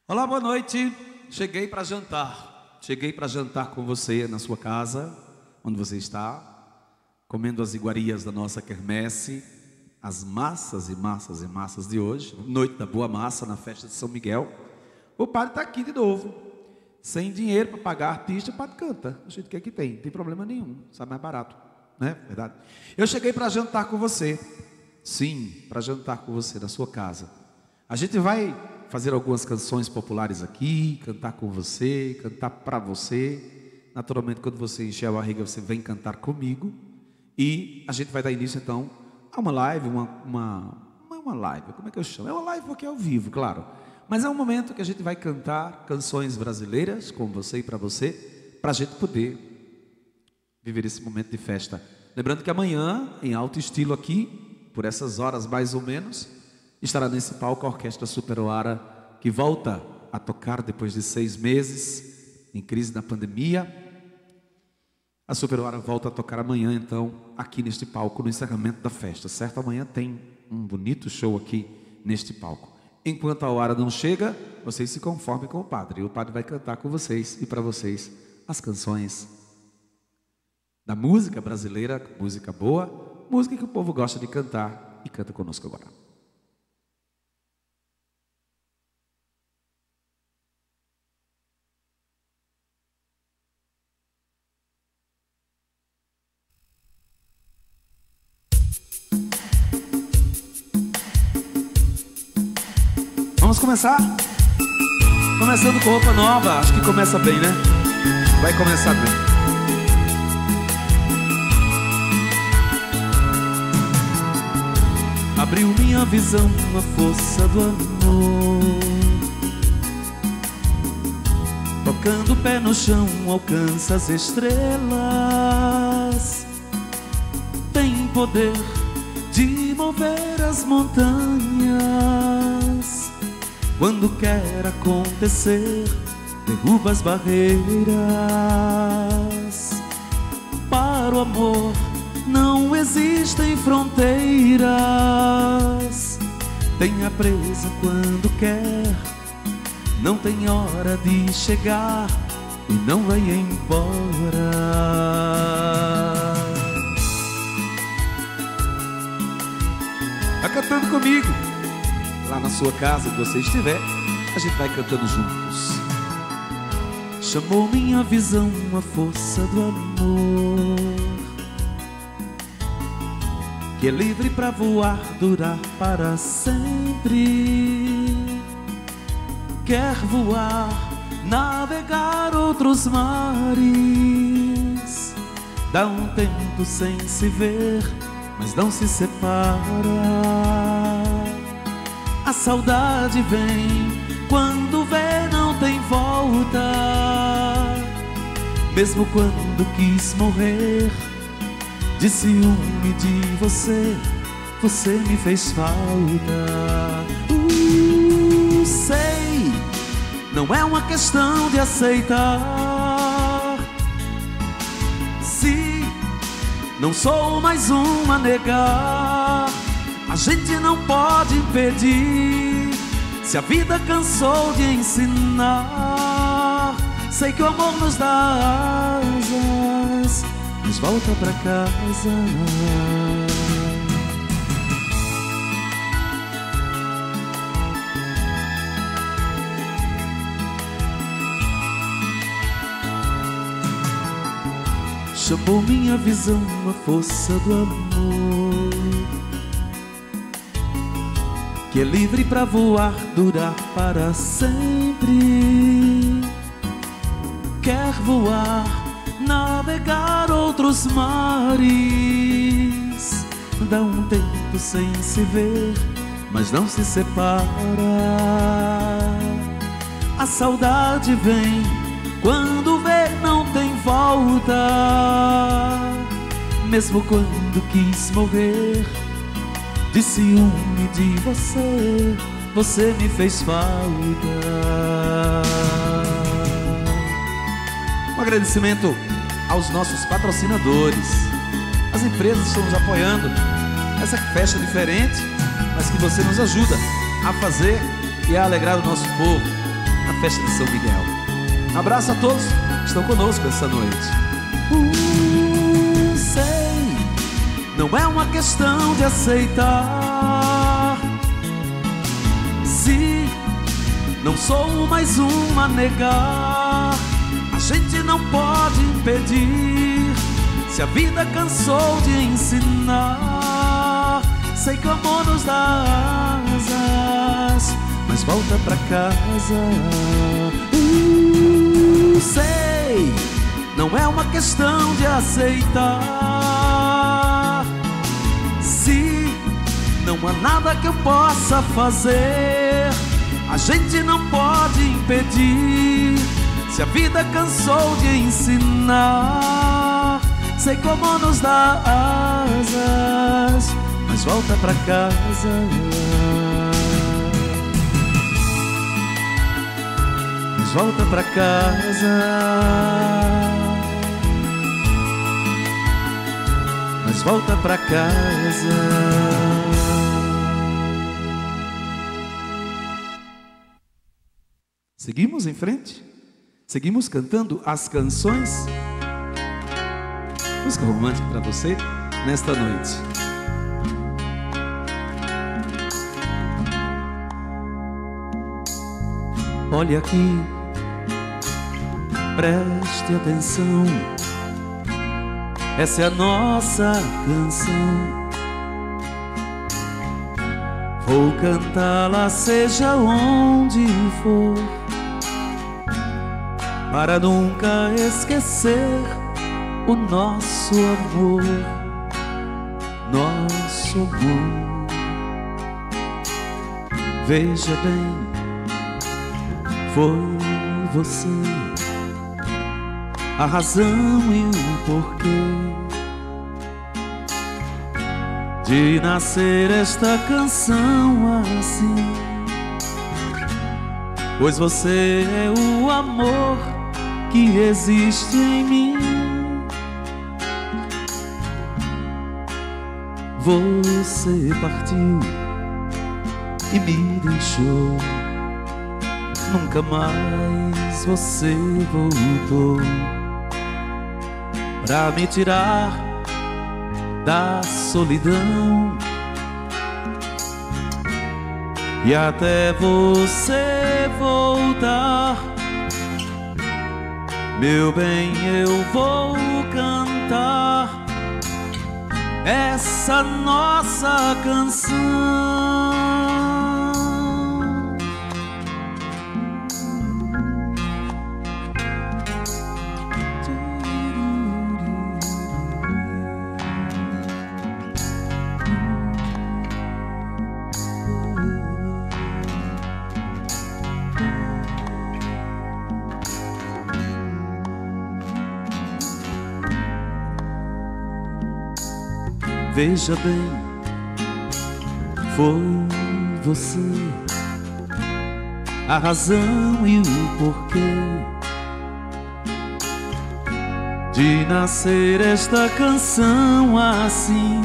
Olá, boa noite. Cheguei para jantar. Cheguei para jantar com você na sua casa, onde você está, comendo as iguarias da nossa quermesse, as massas e massas e massas de hoje, noite da boa massa na festa de São Miguel. O padre está aqui de novo, sem dinheiro para pagar artista, o padre canta, do jeito que é que tem, não tem problema nenhum, sai mais barato, né? Verdade. Eu cheguei para jantar com você, sim, para jantar com você na sua casa. A gente vai fazer algumas canções populares aqui, cantar com você, cantar para você. Naturalmente, quando você encher a barriga, você vem cantar comigo. E a gente vai dar início, então, a uma live, uma live, como é que eu chamo? É uma live porque é ao vivo, claro. Mas é um momento que a gente vai cantar canções brasileiras, com você e para você, para a gente poder viver esse momento de festa. Lembrando que amanhã, em alto estilo aqui, por essas horas mais ou menos, estará nesse palco a Orquestra Super Oara, que volta a tocar depois de 6 meses, em crise da pandemia. A Super Oara volta a tocar amanhã, então, aqui neste palco, no encerramento da festa, certo? Amanhã tem um bonito show aqui neste palco. Enquanto a Oara não chega, vocês se conformem com o padre. E o padre vai cantar com vocês e para vocês as canções da música brasileira, música boa, música que o povo gosta de cantar e canta conosco agora. Vamos começar? Começando com roupa nova, acho que começa bem, né? Vai começar bem. Abriu minha visão a força do amor, tocando o pé no chão, alcança as estrelas. Tem poder de mover as montanhas. Quando quer acontecer, derruba as barreiras. Para o amor não existem fronteiras. Tenha presa quando quer, não tem hora de chegar e não vai embora. Vai cantando comigo. Lá na sua casa, onde você estiver, a gente vai cantando juntos. Chamou minha visão a força do amor, que é livre pra voar, durar para sempre. Quer voar, navegar outros mares. Dá um tempo sem se ver, mas não se separa. A saudade vem, quando vê não tem volta. Mesmo quando quis morrer, de ciúme de você, você me fez falta. Sei, não é uma questão de aceitar. Se não sou mais um a negar, a gente não pode impedir. Se a vida cansou de ensinar, sei que o amor nos dá asas, mas volta pra casa. Chamou minha visão a força do amor, que é livre pra voar, durar para sempre. Quer voar, navegar outros mares. Dá um tempo sem se ver, mas não se separa. A saudade vem, quando vê não tem volta. Mesmo quando quis morrer, de ciúme de você, você me fez falta. Um agradecimento aos nossos patrocinadores, as empresas que estão nos apoiando. Essa festa diferente, mas que você nos ajuda a fazer e a alegrar o nosso povo. festa de São Miguel. Um abraço a todos que estão conosco essa noite. Sei, não é uma questão de aceitar. Se não sou mais um a negar, a gente não pode impedir. Se a vida cansou de ensinar, sei que o amor nos dá asas, mas volta pra casa. Sei, não é uma questão de aceitar. Se não há nada que eu possa fazer, a gente não pode impedir. Se a vida cansou de ensinar, sei como nos dá asas, mas volta pra casa. Mas volta pra casa. Mas volta pra casa. Seguimos em frente? Seguimos cantando as canções. Música romântica para você nesta noite. Olha aqui, preste atenção, essa é a nossa canção. Vou cantá-la seja onde for, para nunca esquecer o nosso amor, nosso amor. Veja bem, foi você a razão e o porquê de nascer esta canção assim. Pois você é o amor que existe em mim. Você partiu e me deixou, nunca mais você voltou pra me tirar da solidão. E até você voltar, meu bem, eu vou cantar essa nossa canção. Veja bem, foi você a razão e o porquê de nascer esta canção assim.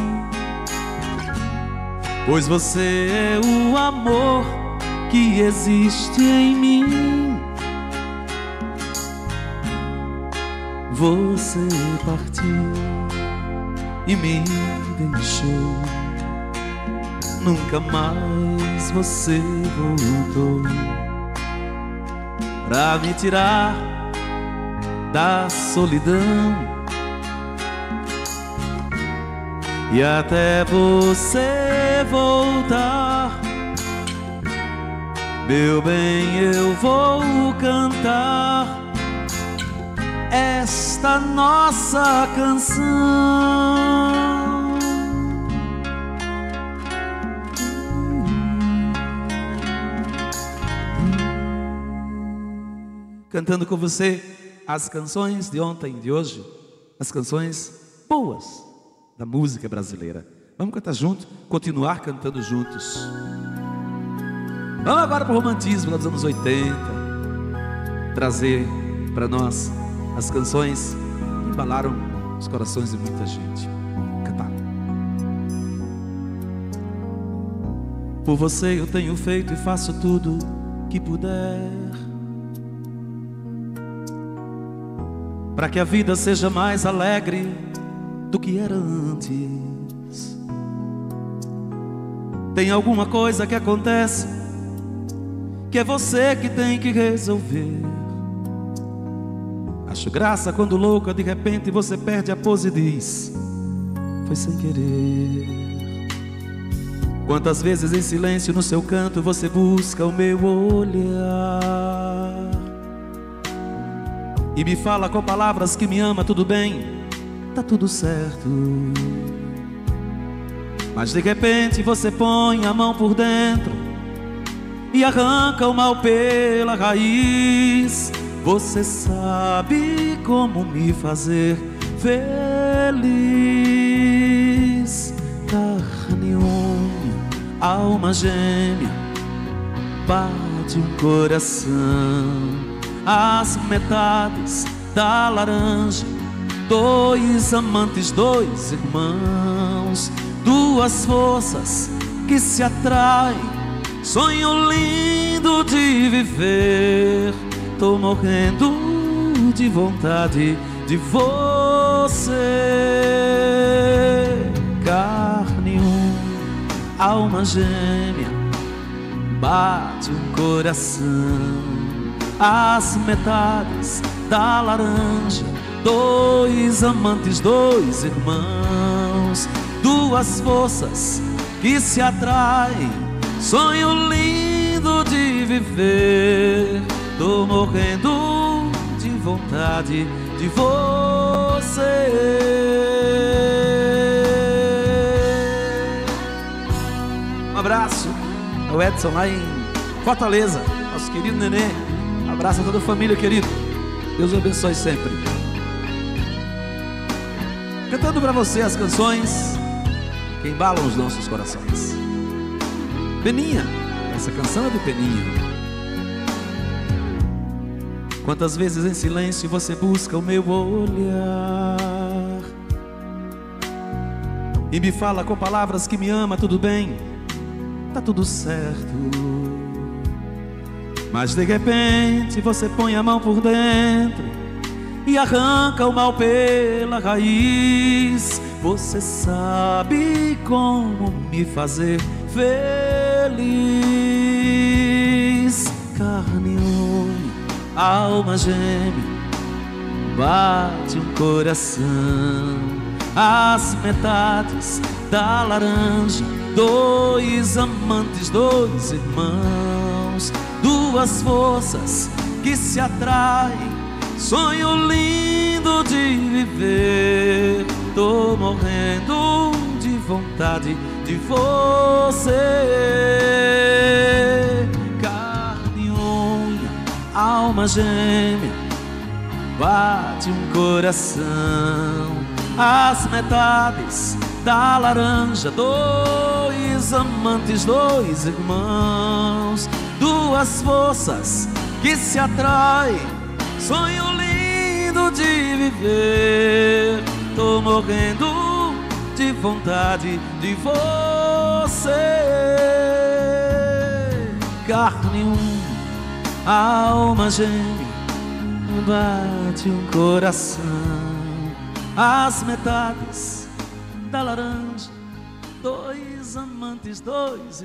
Pois você é o amor que existe em mim. Você partiu e me deixou, nunca mais você voltou pra me tirar da solidão. E até você voltar, meu bem, eu vou cantar esta nossa canção. Cantando com você as canções de ontem e de hoje, as canções boas da música brasileira. Vamos cantar junto, continuar cantando juntos. Vamos agora para o romantismo dos anos 80, trazer para nós as canções que embalaram os corações de muita gente. Cantar. Por você eu tenho feito e faço tudo que puder. para que a vida seja mais alegre do que era antes. Tem alguma coisa que acontece que é você que tem que resolver. Acho graça quando louca de repente você perde a pose e diz: foi sem querer. Quantas vezes em silêncio no seu canto você busca o meu olhar e me fala com palavras que me ama, tudo bem, tá tudo certo. Mas de repente você põe a mão por dentro e arranca o mal pela raiz. Você sabe como me fazer feliz. Carne e unha, alma gêmea, bate um coração. As metades da laranja, dois amantes, dois irmãos, duas forças que se atraem, sonho lindo de viver. Tô morrendo de vontade de você. Carne e unha, alma gêmea, bate um coração. As metades da laranja, dois amantes, dois irmãos, duas forças que se atraem, sonho lindo de viver. Tô morrendo de vontade de você. Um abraço ao Edson lá em Fortaleza, nosso querido nenê. Um abraço a toda a família, querido. Deus o abençoe sempre. Cantando para você as canções que embalam os nossos corações. Peninha, essa canção é do Peninha. Quantas vezes em silêncio você busca o meu olhar e me fala com palavras que me ama, tudo bem, tá tudo certo. Mas de repente você põe a mão por dentro e arranca o mal pela raiz. Você sabe como me fazer feliz. Carne e unha, alma gêmea, bate um coração. As metades da laranja, dois amantes, dois irmãos, duas forças que se atraem, sonho lindo de viver. Tô morrendo de vontade de você. Carne e unha, alma gêmea, bate um coração. As metades da laranja, dois amantes, dois irmãos, duas forças que se atraem, sonho lindo de viver. Tô morrendo de vontade de você. Carne e unha, alma gêmea, bate um coração. As metades da laranja, dois amantes, dois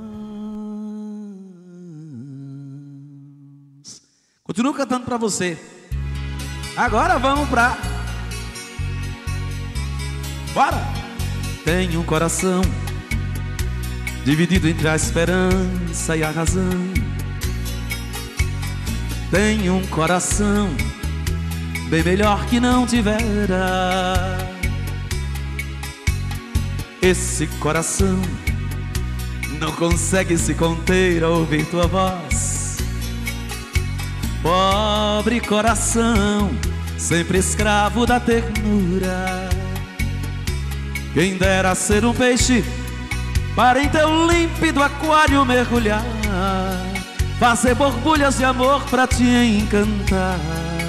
irmãos. Continuo cantando pra você. Agora vamos pra... Bora! Tenho um coração dividido entre a esperança e a razão. Tenho um coração bem melhor que não tivera. Esse coração não consegue se conter ao ouvir tua voz. Pobre coração, sempre escravo da ternura. Quem dera ser um peixe para em teu límpido aquário mergulhar, fazer borbulhas de amor pra te encantar,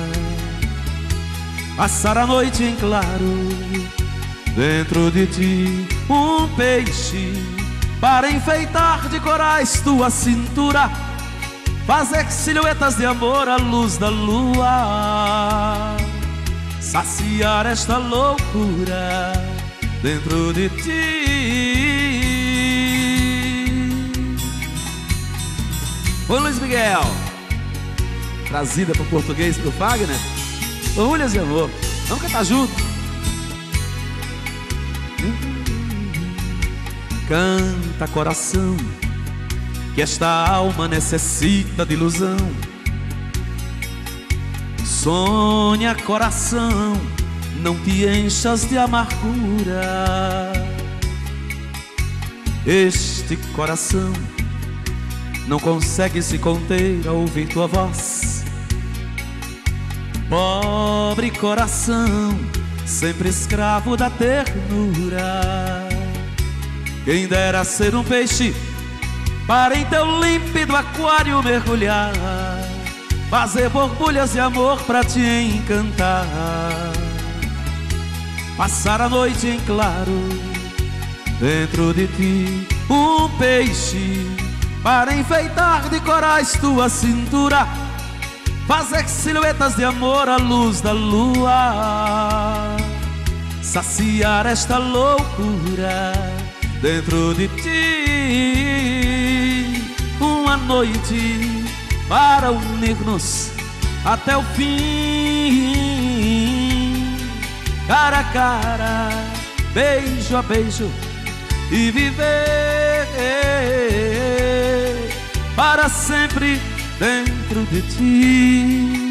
passar a noite em claro dentro de ti. Um peixe para enfeitar de corais tua cintura, fazer silhuetas de amor à luz da lua. saciar esta loucura dentro de ti. Ô Luiz Miguel, trazida para o português pro Fagner. Orgulhas de amor, vamos cantar junto. Canta, coração, que esta alma necessita de ilusão. Sonha, coração, não te enchas de amargura. Este coração não consegue se conter ao ouvir tua voz. Pobre coração, sempre escravo da ternura. Quem dera ser um peixe para em teu límpido aquário mergulhar, fazer borbulhas de amor pra te encantar, passar a noite em claro dentro de ti. Um peixe para enfeitar de corais tua cintura, fazer silhuetas de amor à luz da lua, saciar esta loucura dentro de ti. Uma noite para unir-nos até o fim, cara a cara, beijo a beijo, e viver para sempre dentro de ti.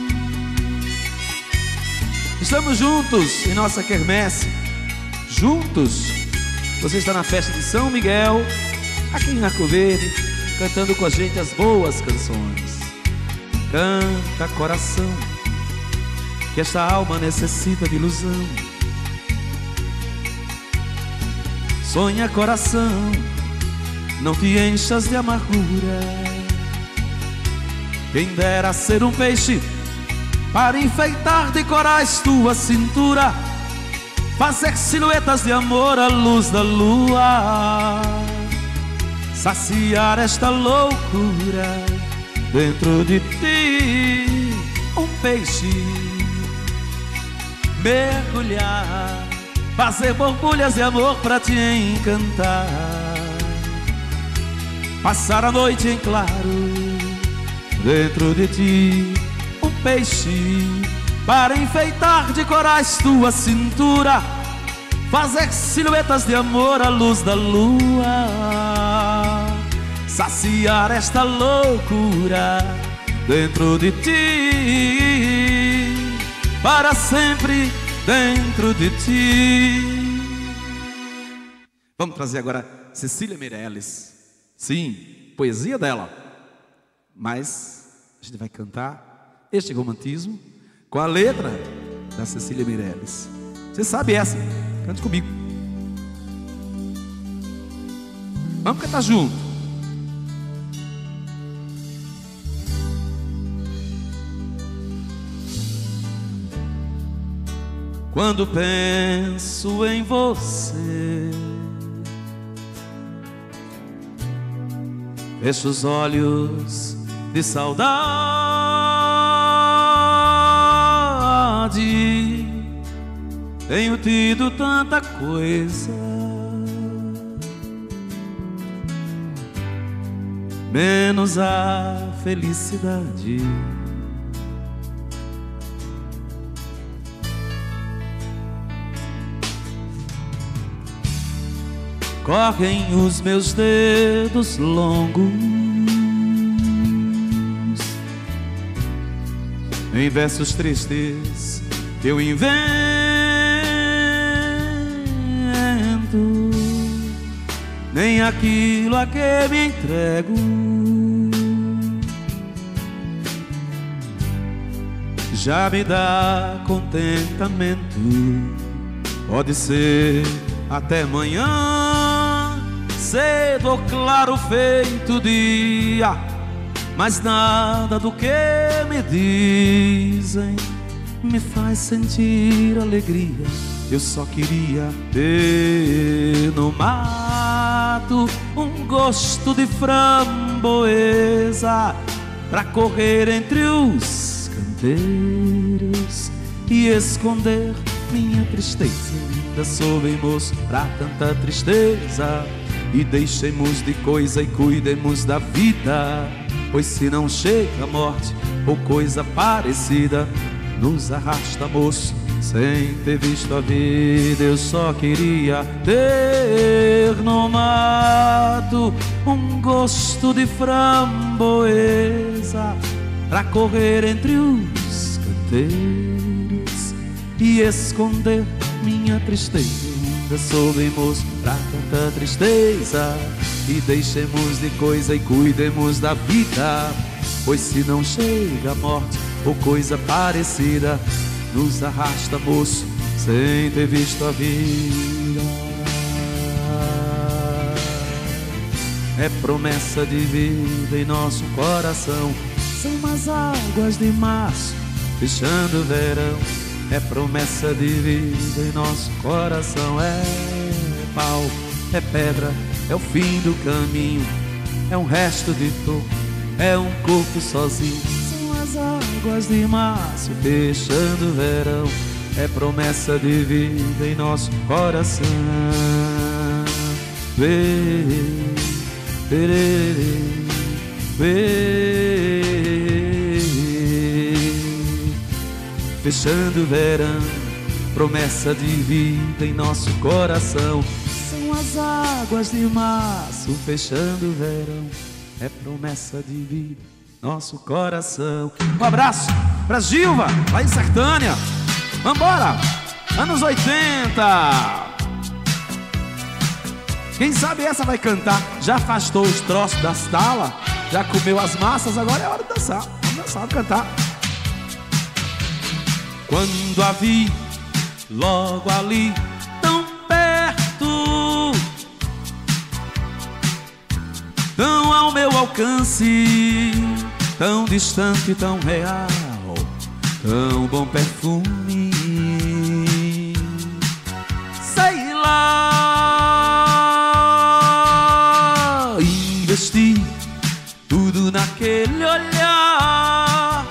Estamos juntos em nossa quermesse, juntos. Você está na festa de São Miguel, aqui em Arco Verde, cantando com a gente as boas canções. Canta, coração, que esta alma necessita de ilusão. Sonha, coração, não te enchas de amargura. Quem dera ser um peixe para enfeitar de corais tua cintura, fazer silhuetas de amor à luz da lua, saciar esta loucura dentro de ti. Um peixe mergulhar, fazer borbulhas de amor pra te encantar, passar a noite em claro dentro de ti. Um peixe para enfeitar de corais tua cintura, fazer silhuetas de amor à luz da lua, saciar esta loucura dentro de ti, para sempre dentro de ti. Vamos trazer agora Cecília Meirelles. Sim, poesia dela, mas a gente vai cantar este romantismo com a letra da Cecília Meirelles. Você sabe essa? Cante comigo. Vamos cantar junto. Quando penso em você, fecho os olhos de saudade. Tenho tido tanta coisa, menos a felicidade. Correm os meus dedos longos em versos tristes que eu invento, nem aquilo a que me entrego já me dá contentamento. Pode ser até amanhã, cedo ou claro feito dia, mas nada do que me dizem me faz sentir alegria. Eu só queria ter no mato um gosto de framboesa pra correr entre os canteiros e esconder minha tristeza. Ainda soubemos pra tanta tristeza, e deixemos de coisa e cuidemos da vida, pois se não chega a morte ou coisa parecida, nos arrasta, moço, sem ter visto a vida. Eu só queria ter no mato um gosto de framboesa pra correr entre os canteiros e esconder minha tristeza. Ainda soubemos pra tanta tristeza, e deixemos de coisa e cuidemos da vida, pois se não chega a morte ou coisa parecida, nos arrasta, moço, sem ter visto a vida. É promessa de vida em nosso coração, são as águas de março fechando o verão. É promessa de vida em nosso coração. É pau, é pedra, é o fim do caminho, é um resto de toco, é um corpo sozinho. São as águas de março fechando o verão. É promessa de vida em nosso coração. Fechando o verão, promessa de vida em nosso coração. São as águas de março fechando o verão. É promessa de vida nosso coração. Um abraço pra Gilva, lá em Sertânia. Vambora! Anos 80. Quem sabe essa vai cantar. Já afastou os troços das talas, já comeu as massas, agora é hora de dançar. Vamos dançar, vamos cantar. Quando a vi logo ali, tão perto, tão ao meu alcance, tão distante, tão real, tão bom perfume. Sei lá, investi tudo naquele olhar,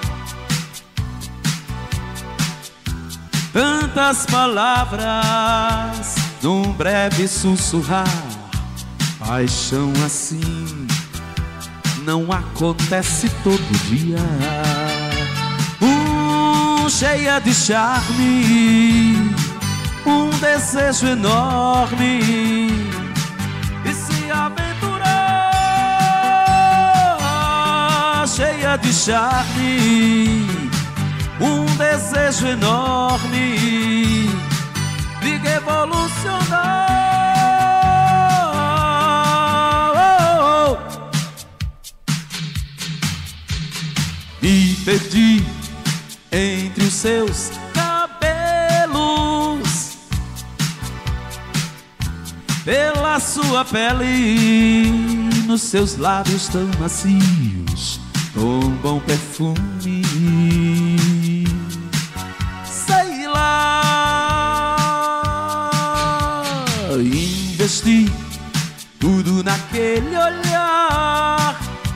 tantas palavras num breve sussurrar. Paixão assim não acontece todo dia. Cheia de charme, um desejo enorme de se aventurar. Cheia de charme, um desejo enorme de revolucionar. Me perdi entre os seus cabelos, pela sua pele, nos seus lábios tão macios, com bom perfume. Sei lá, investi tudo naquele olhar,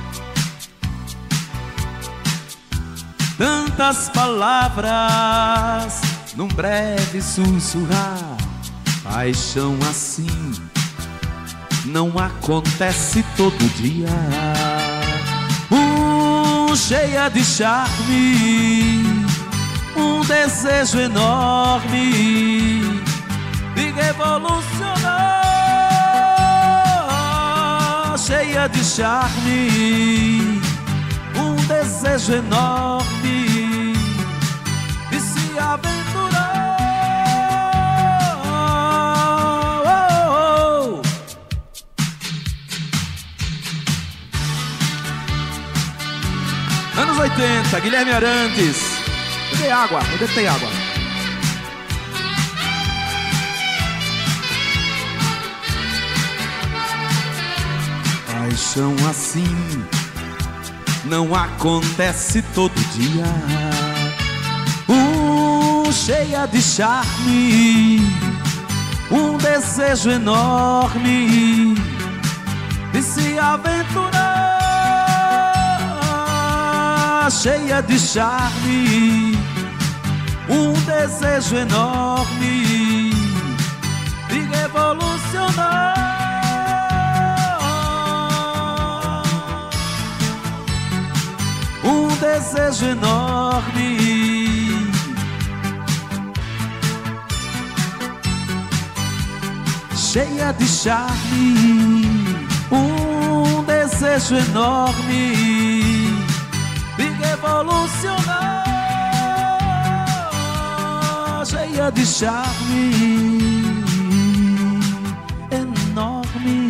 tantas palavras num breve sussurrar. Paixão assim não acontece todo dia. Cheia de charme, um desejo enorme de revolucionar. Cheia de charme, um desejo enorme de se aventurar. Anos 80, Guilherme Arantes. Cadê água? Onde tem água? Paixão assim não acontece todo dia. Cheia de charme, um desejo enorme de se aventurar. Cheia de charme, um desejo enorme de revolucionar. Um desejo enorme cheia de charme. Um desejo enorme de revolucionar, cheia de charme enorme.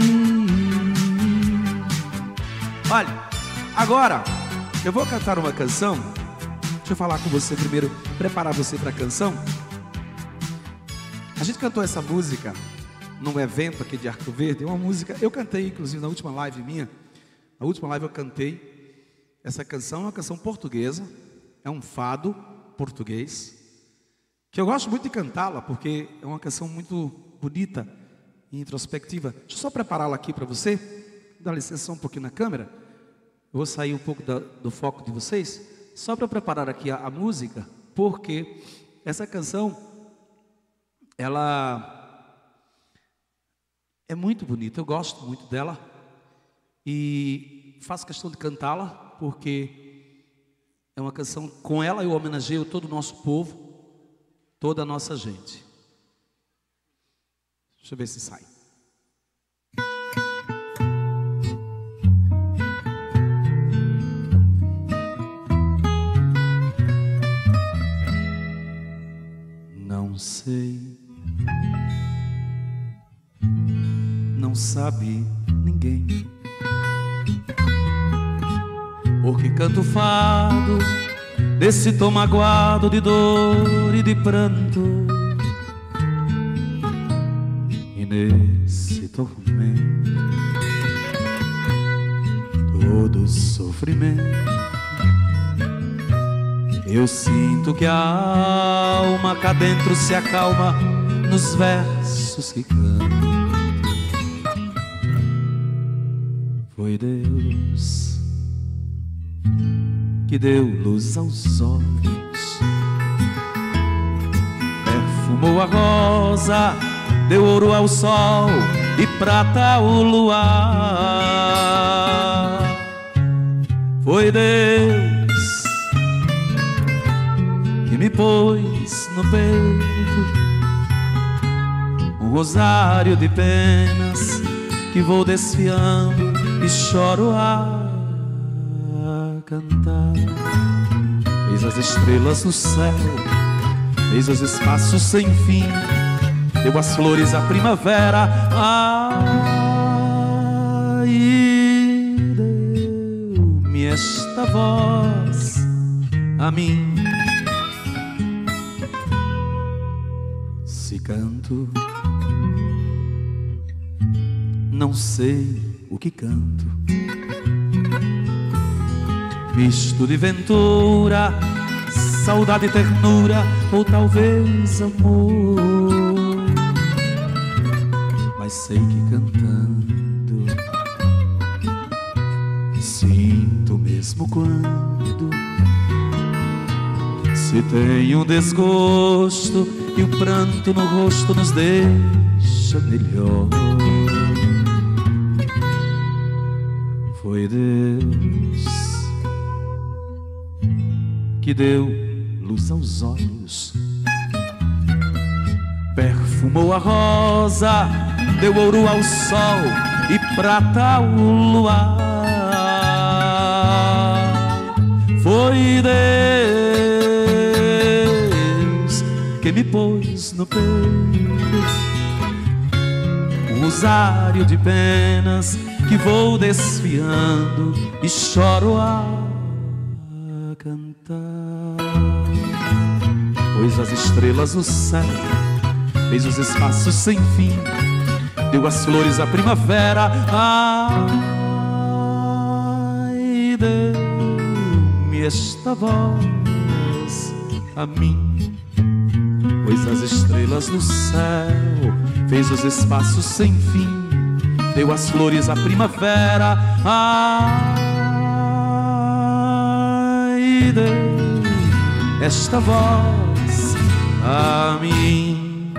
Olha, agora eu vou cantar uma canção. Deixa eu falar com você primeiro, preparar você para a canção. A gente cantou essa música num evento aqui de Arco Verde. É uma música, eu cantei inclusive na última live minha. Na última live eu cantei essa canção. É uma canção portuguesa, é um fado português, que eu gosto muito de cantá-la, porque é uma canção muito bonita e introspectiva. Deixa eu só prepará-la aqui para você. Dá licença só um pouquinho na câmera. Eu vou sair um pouco do foco de vocês, só para preparar aqui a música, porque essa canção, ela é muito bonita, eu gosto muito dela e faço questão de cantá-la, porque é uma canção, com ela eu homenageio todo o nosso povo, toda a nossa gente. Deixa eu ver se sai. Não sei, não sabe ninguém, porque canto fado desse tom magoado de dor e de pranto. E nesse tormento todo sofrimento, eu sinto que a alma cá dentro se acalma nos versos que canto. Foi Deus que deu luz aos olhos, perfumou a rosa, deu ouro ao sol e prata ao luar. Foi Deus que me pôs no peito um rosário de penas que vou desfiando e choro a cantar. Fez as estrelas no céu, fez os espaços sem fim, deu as flores à primavera, e deu-me esta voz a mim. Se canto, não sei o que canto, misto de ventura, saudade e ternura, ou talvez amor. Mas sei que cantando sinto mesmo quando se tem um desgosto e o pranto no rosto nos deixa melhor. Foi Deus que deu luz aos olhos, perfumou a rosa, deu ouro ao sol e prata ao luar. Foi Deus que me pôs no peito um rosário de penas que vou desfiando e choro a cantar. Pôs as estrelas no céu, fez os espaços sem fim, deu as flores à primavera, e deu-me esta voz a mim. Pôs as estrelas no céu, fez os espaços sem fim, deu as flores à primavera, e deu esta voz a mim.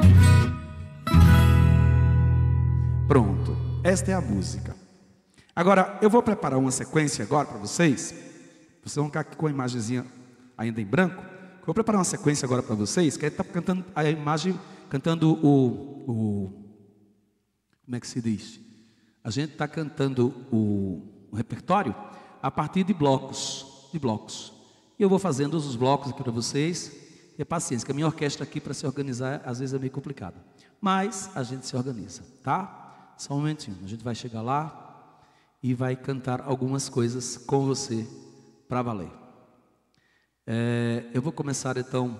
Pronto, esta é a música. Agora, eu vou preparar uma sequência agora para vocês. Vocês vão ficar aqui com a imagenzinha ainda em branco. Eu vou preparar uma sequência agora para vocês, que está cantando a imagem, cantando o como é que se diz? A gente está cantando o repertório a partir de blocos. E eu vou fazendo os blocos aqui para vocês. E é paciência, que a minha orquestra aqui para se organizar às vezes é meio complicado. Mas a gente se organiza, tá? Só um momentinho, a gente vai chegar lá e vai cantar algumas coisas com você para valer. Eu vou começar então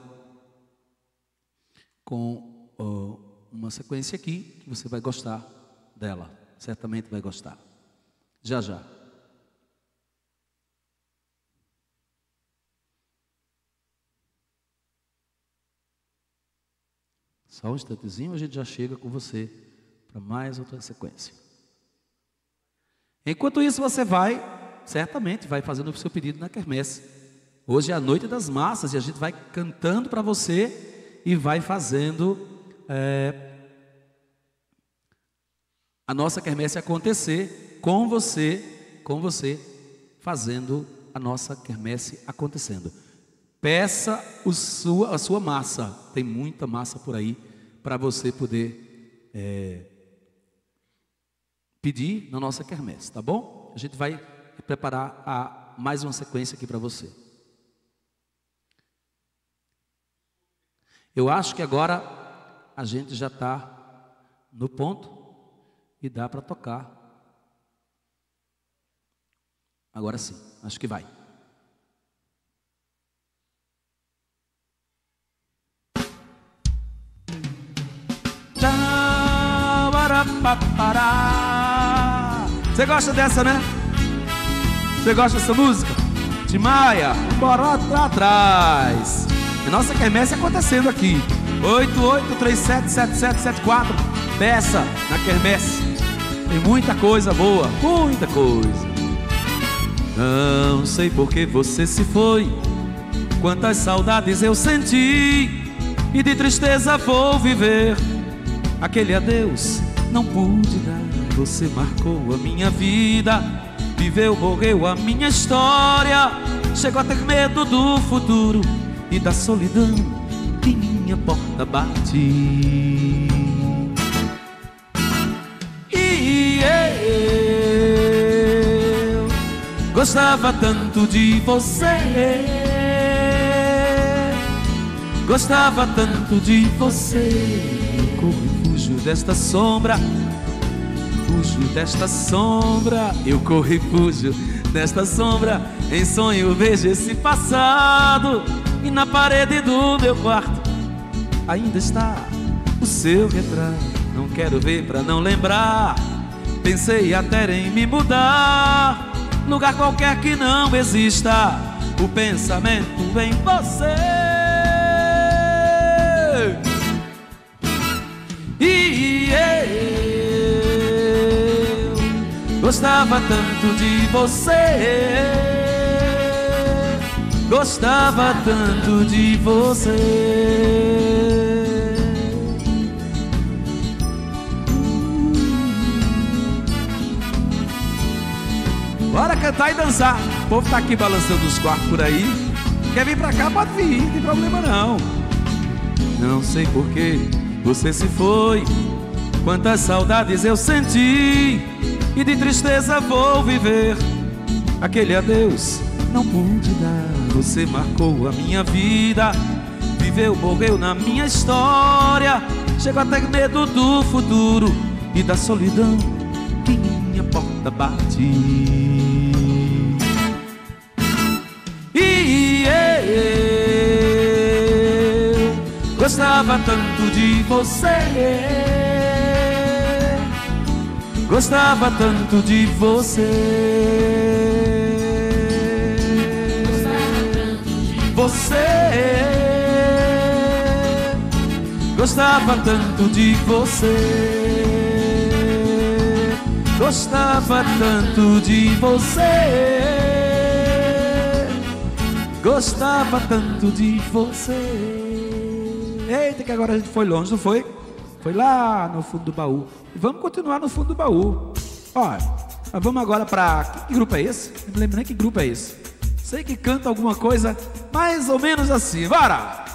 com uma sequência aqui que você vai gostar dela, certamente vai gostar. Já já. Só um instantezinho, a gente já chega com você para mais outra sequência. Enquanto isso, você certamente vai fazendo o seu pedido na quermesse. Hoje é a noite das massas e a gente vai cantando para você e vai fazendo a nossa quermesse acontecer com você fazendo a nossa quermesse acontecendo. Peça a sua massa, tem muita massa por aí para você poder pedir na nossa quermesse, tá bom? A gente vai preparar mais uma sequência aqui para você. Eu acho que agora a gente já está no ponto e dá para tocar. Agora sim, acho que vai. Você gosta dessa, né? Você gosta dessa música? Tim Maia, bora lá atrás. A nossa quermesse acontecendo aqui. 88377774. Peça na quermesse. Tem muita coisa boa, muita coisa. Não sei por que você se foi, quantas saudades eu senti, e de tristeza vou viver. Aquele adeus não pude dar, você marcou a minha vida, viveu, morreu a minha história. Chego a ter medo do futuro e da solidão que minha porta bate. E eu gostava tanto de você, gostava tanto de você. Fujo desta sombra, fujo desta sombra. Eu corro e fujo desta sombra. Em sonho vejo esse passado, e na parede do meu quarto ainda está o seu retrato. Não quero ver pra não lembrar. Pensei até em me mudar, lugar qualquer que não exista o pensamento em você. E eu gostava tanto de você, gostava tanto de você. Bora cantar e dançar. O povo tá aqui balançando os quartos por aí. Quer vir pra cá, pode vir, não tem problema não. Não sei por que você se foi, quantas saudades eu senti, e de tristeza vou viver. Aquele adeus não pude dar, você marcou a minha vida, viveu, morreu na minha história. Chego a ter medo do futuro e da solidão que minha porta bate. E eu gostava tanto de você, gostava tanto de você. Você gostava tanto de você, gostava tanto de você, gostava tanto de você. Eita, que agora a gente foi longe, não foi? Foi lá no fundo do baú. E vamos continuar no fundo do baú. Olha, nós vamos agora pra... Que grupo é esse? Não me lembro nem que grupo é esse. Sei que canta alguma coisa mais ou menos assim. Bora!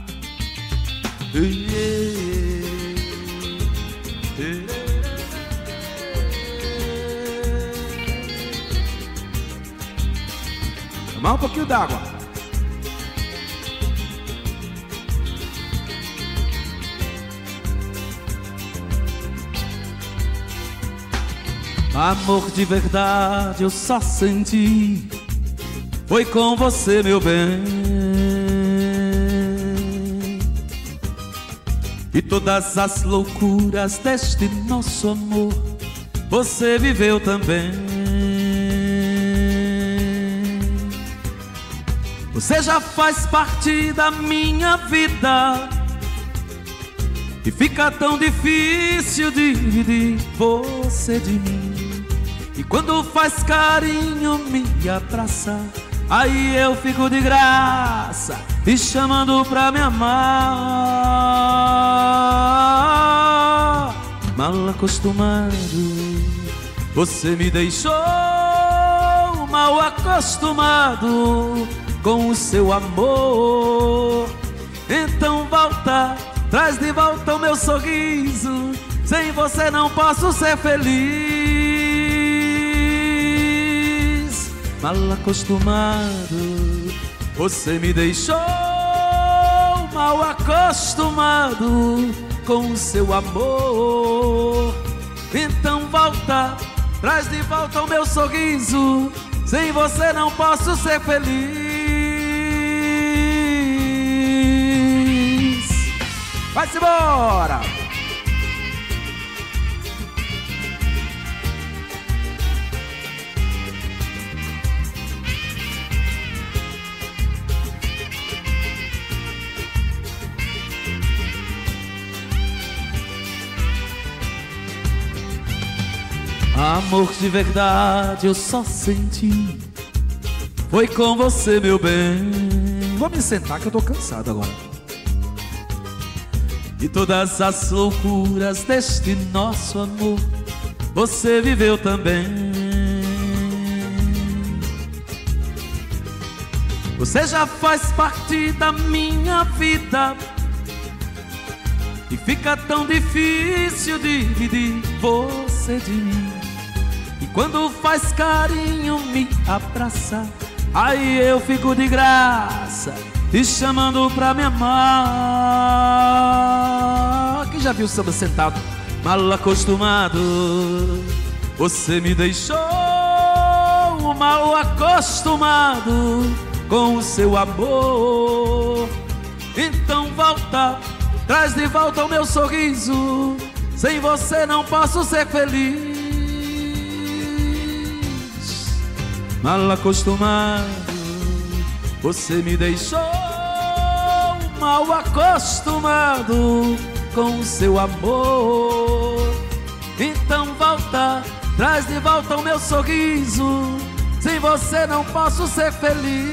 Tomar um pouquinho d'água. Amor de verdade eu só senti, foi com você, meu bem. E todas as loucuras deste nosso amor você viveu também. Você já faz parte da minha vida e fica tão difícil dividir você de mim. E quando faz carinho, me abraça, aí eu fico de graça te chamando pra me amar. Mal acostumado, você me deixou mal acostumado com o seu amor. Então volta, traz de volta o meu sorriso, sem você não posso ser feliz. Mal acostumado, você me deixou mal acostumado com o seu amor. Então volta, traz de volta o meu sorriso, sem você não posso ser feliz. Vai-se embora! Amor de verdade eu só senti, foi com você, meu bem. Vou me sentar que eu tô cansado agora. E todas as loucuras deste nosso amor você viveu também. Você já faz parte da minha vida e fica tão difícil dividir você de mim. E quando faz carinho, me abraça, aí eu fico de graça te chamando pra me amar. Quem já viu o samba sentado? Mal acostumado, você me deixou mal acostumado com o seu amor. Então volta, traz de volta o meu sorriso, sem você não posso ser feliz. Mal acostumado, você me deixou mal acostumado com o seu amor. Então volta, traz de volta o meu sorriso, sem você não posso ser feliz.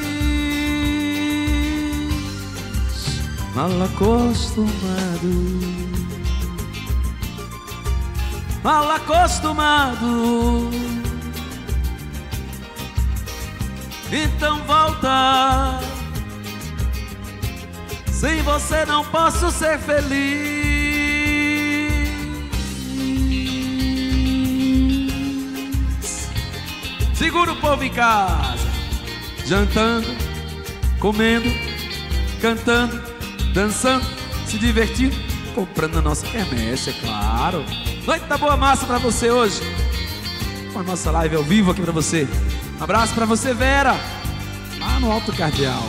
Mal acostumado, mal acostumado. Então volta, sem você não posso ser feliz. Segura o povo em casa, jantando, comendo, cantando, dançando, se divertindo, comprando a nossa quermesse, é claro. Noite da boa massa pra você hoje, com a nossa live ao vivo aqui pra você. Um abraço pra você, Vera, lá no Alto Cardeal.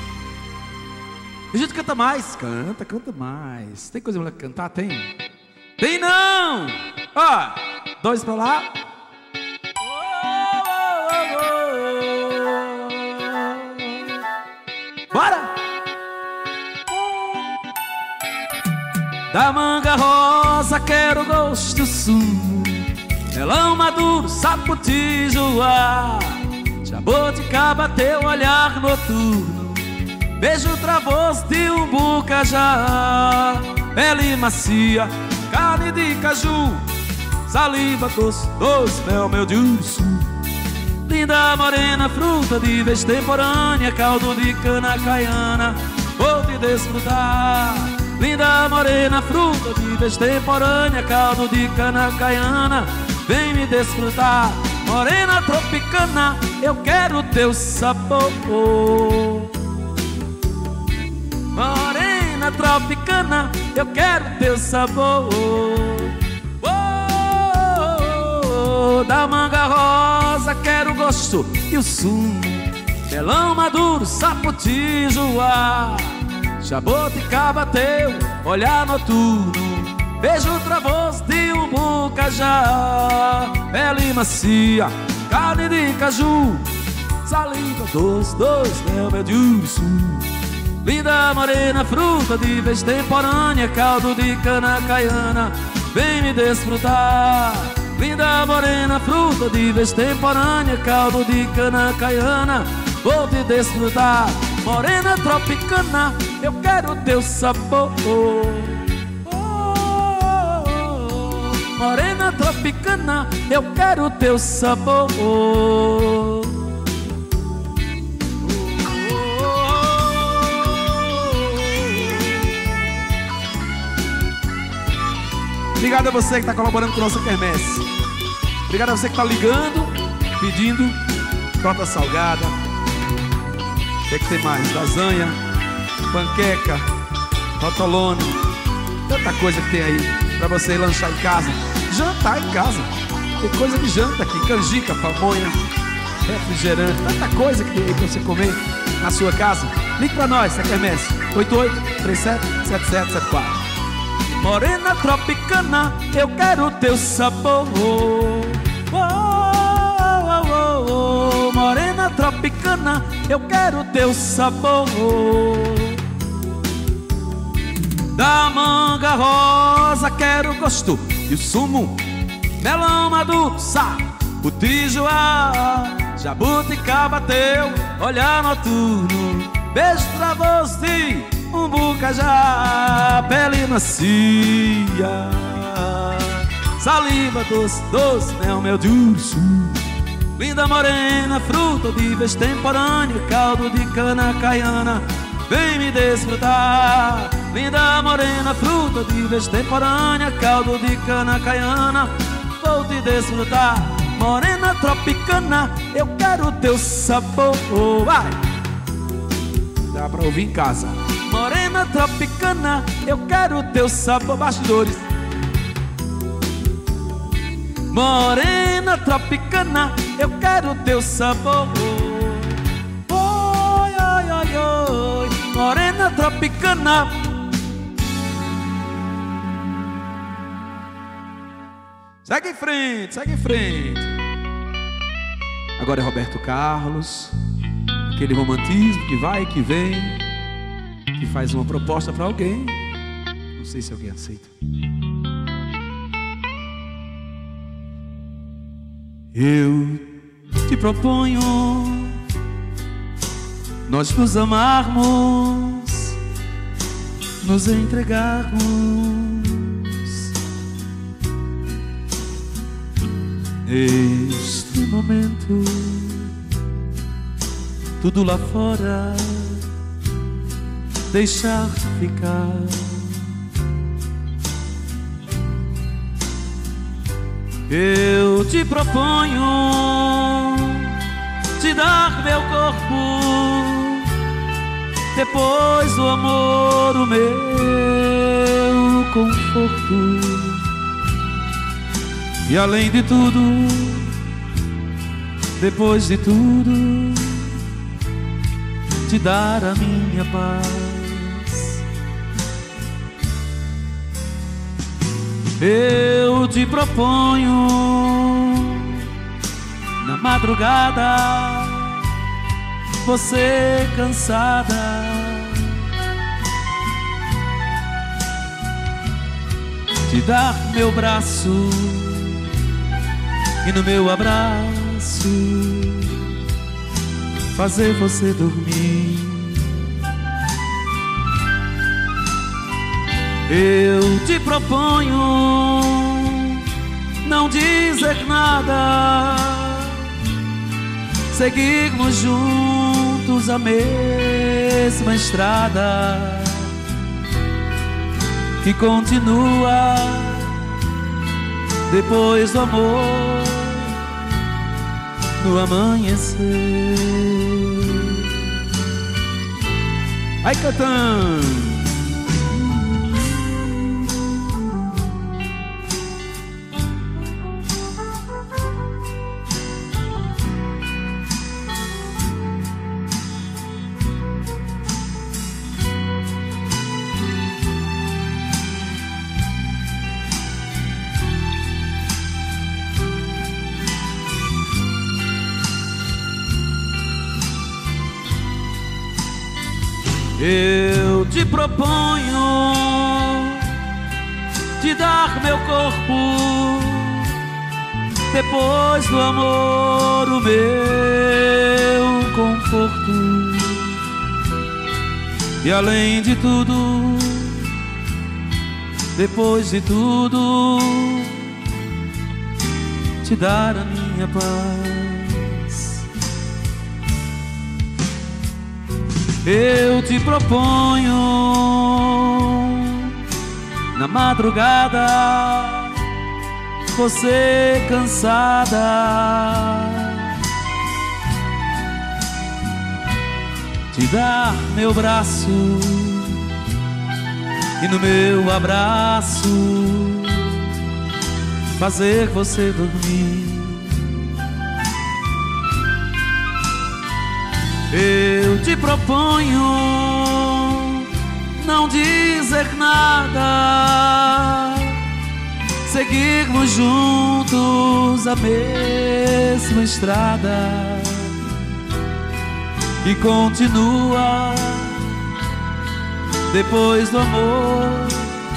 A gente canta mais, canta mais. Tem coisa melhor que cantar? Tem? Tem não! Ó, dois pra lá. Bora! Da manga rosa quero gosto sumo, melão maduro, sapo tijuá, jabuticaba teu olhar noturno, beijo travoso de umbucajá, pele macia, carne de caju, saliva doce, doce, mel, mel de urso. Linda morena, fruta de vez temporânea, caldo de cana caiana, vou te desfrutar. Linda morena, fruta de vez temporânea, caldo de cana caiana, vem me desfrutar. Morena tropicana, eu quero teu sabor. Morena tropicana, eu quero teu sabor. Da manga rosa quero o gosto e o sumo, melão maduro, sapoti-joá, jaboticaba teu olhar noturno, beijo travoso de umbucajá, pele macia, carne de caju, saliva doce, doce, mel, mel de urso. Linda morena, fruta de vez temporânea, caldo de cana caiana, vem me desfrutar. Linda morena, fruta de vez temporânea, caldo de cana caiana, vou te desfrutar. Morena tropicana, eu quero teu sabor. Morena tropicana, eu quero teu sabor. Obrigado a você que está colaborando com a nossa quermesse. Obrigado a você que está ligando, pedindo torta salgada. O que é que tem mais? Lasanha, panqueca, rotolone, tanta coisa que tem aí para você lanchar em casa, jantar em casa. Tem coisa de janta aqui, canjica, pamonha, refrigerante, tanta coisa que tem aí para você comer na sua casa. Ligue para nós, quermesse, 88-37-7774. Morena tropicana, eu quero teu sabor. Morena tropicana, eu quero teu sabor. Da manga rosa quero o gosto e o sumo, melão maduro, sapoti-joá, jabuticaba teu olhar noturno, beijo travoso de umbucajá, pele macia, saliva doce, doce, mel, mel de urso. Linda morena, fruta de vez temporânea, caldo de cana caiana, vem me desfrutar. Linda morena, fruta de vez temporânea, caldo de cana caiana, vou te desfrutar. Morena tropicana, eu quero teu sabor. Vai! Dá pra ouvir em casa. Morena tropicana, eu quero teu sabor. Bastidores. Morena tropicana, eu quero teu sabor. Oi, oi, oi, oi. Morena tropicana. Segue em frente, segue em frente. Agora é Roberto Carlos, aquele romantismo que vai e que vem, que faz uma proposta para alguém. Não sei se alguém aceita. Eu te proponho nós nos amarmos, nos entregarmos. Neste momento, tudo lá fora deixar ficar. Eu te proponho te dar meu corpo, depois do amor o meu conforto, e além de tudo, depois de tudo, te dar a minha paz. Eu te proponho na madrugada, você cansada, te dar meu braço, e no meu abraço fazer você dormir. Eu te proponho não dizer nada, seguirmos juntos a mesma estrada que continua depois do amor, no amanhecer. Vai cantando. Eu te proponho te dar meu corpo, depois do amor o meu conforto, e além de tudo, depois de tudo, te dar a minha paz. Eu te proponho na madrugada, você cansada, te dar meu braço e no meu abraço fazer você dormir. Eu te proponho não dizer nada, seguirmos juntos a mesma estrada que continua depois do amor,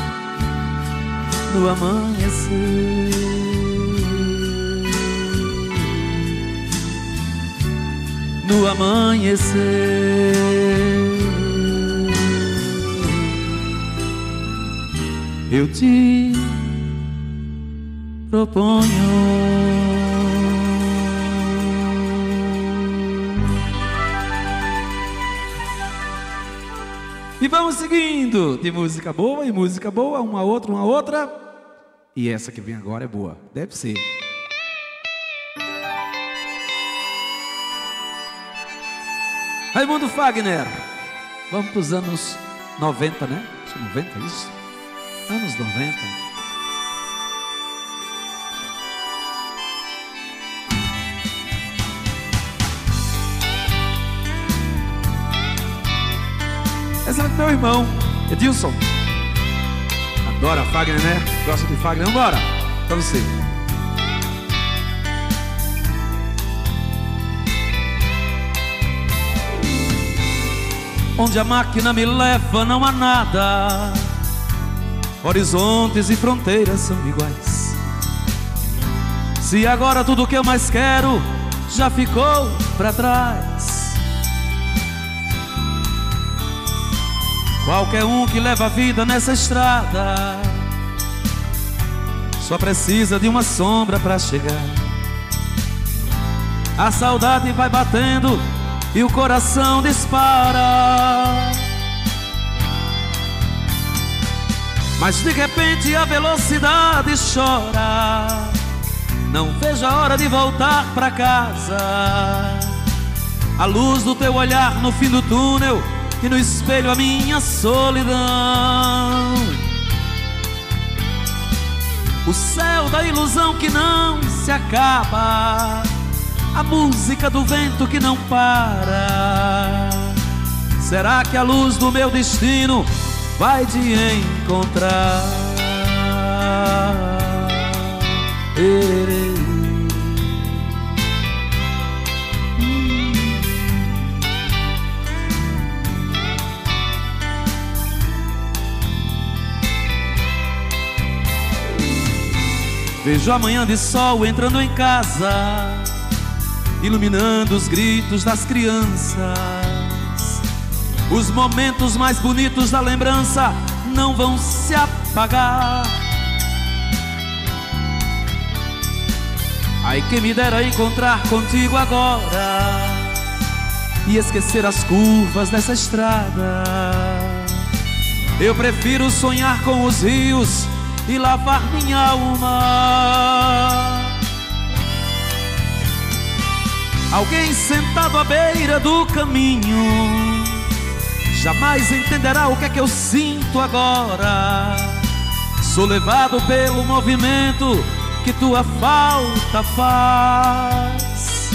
no amanhecer. No amanhecer, eu te proponho. E vamos seguindo de música boa em música boa, uma outra. E essa que vem agora é boa, deve ser. Raimundo Fagner. Vamos para os anos 90, né? Acho que 90, é isso? Anos 90. Essa é do meu irmão, Edilson. Adora Fagner, né? Gosta de Fagner. Vambora, pra você. Onde a máquina me leva não há nada, horizontes e fronteiras são iguais. Se agora tudo que eu mais quero já ficou pra trás, qualquer um que leva a vida nessa estrada só precisa de uma sombra pra chegar. A saudade vai batendo e o coração dispara, mas de repente a velocidade chora. Não vejo a hora de voltar pra casa. A luz do teu olhar no fim do túnel e no espelho a minha solidão. O céu da ilusão que não se acaba, a música do vento que não para. Será que a luz do meu destino vai te encontrar? Vejo a manhã de sol entrando em casa, iluminando os gritos das crianças. Os momentos mais bonitos da lembrança não vão se apagar. Ai, quem me dera encontrar contigo agora e esquecer as curvas dessa estrada. Eu prefiro sonhar com os rios e lavar minha alma. Alguém sentado à beira do caminho jamais entenderá o que é que eu sinto agora. Sou levado pelo movimento que tua falta faz.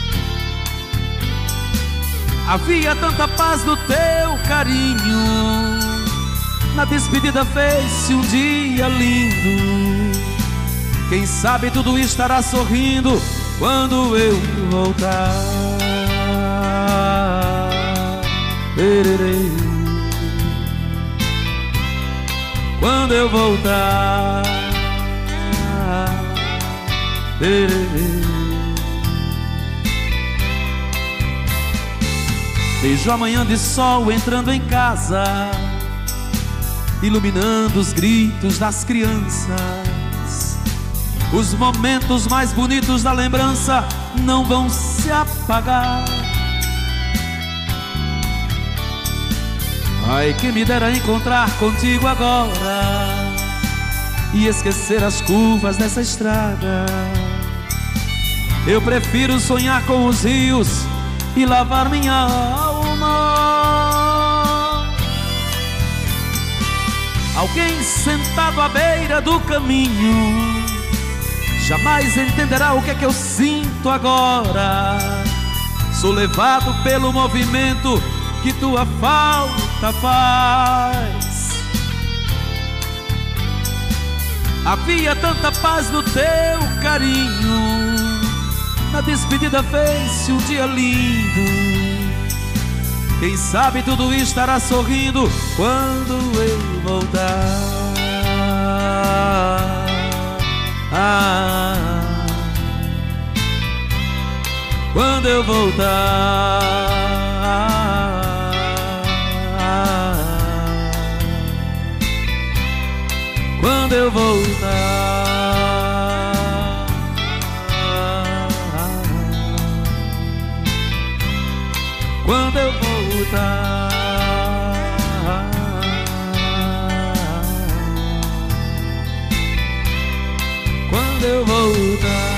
Havia tanta paz no teu carinho, na despedida fez-se um dia lindo. Quem sabe tudo estará sorrindo quando eu voltar. Quando eu voltar. Vejo a manhã de sol entrando em casa, iluminando os gritos das crianças. Os momentos mais bonitos da lembrança não vão se apagar. Ai, quem me dera encontrar contigo agora e esquecer as curvas dessa estrada. Eu prefiro sonhar com os rios e lavar minha alma. Alguém sentado à beira do caminho jamais entenderá o que é que eu sinto agora. Sou levado pelo movimento que tua falta faz. Havia tanta paz no teu carinho, na despedida fez-se um dia lindo. Quem sabe tudo estará sorrindo quando eu voltar. Quando eu voltar. Quando eu voltar. Quando eu voltar. Quando eu voltar.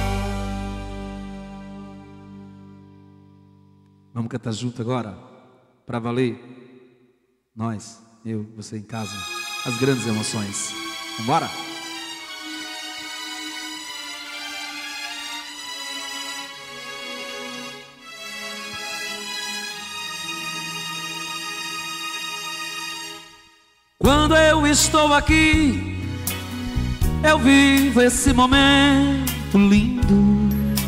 Vamos cantar junto agora, pra valer. Nós, eu, você em casa, as grandes emoções. Vambora! Quando eu estou aqui, eu vivo esse momento lindo.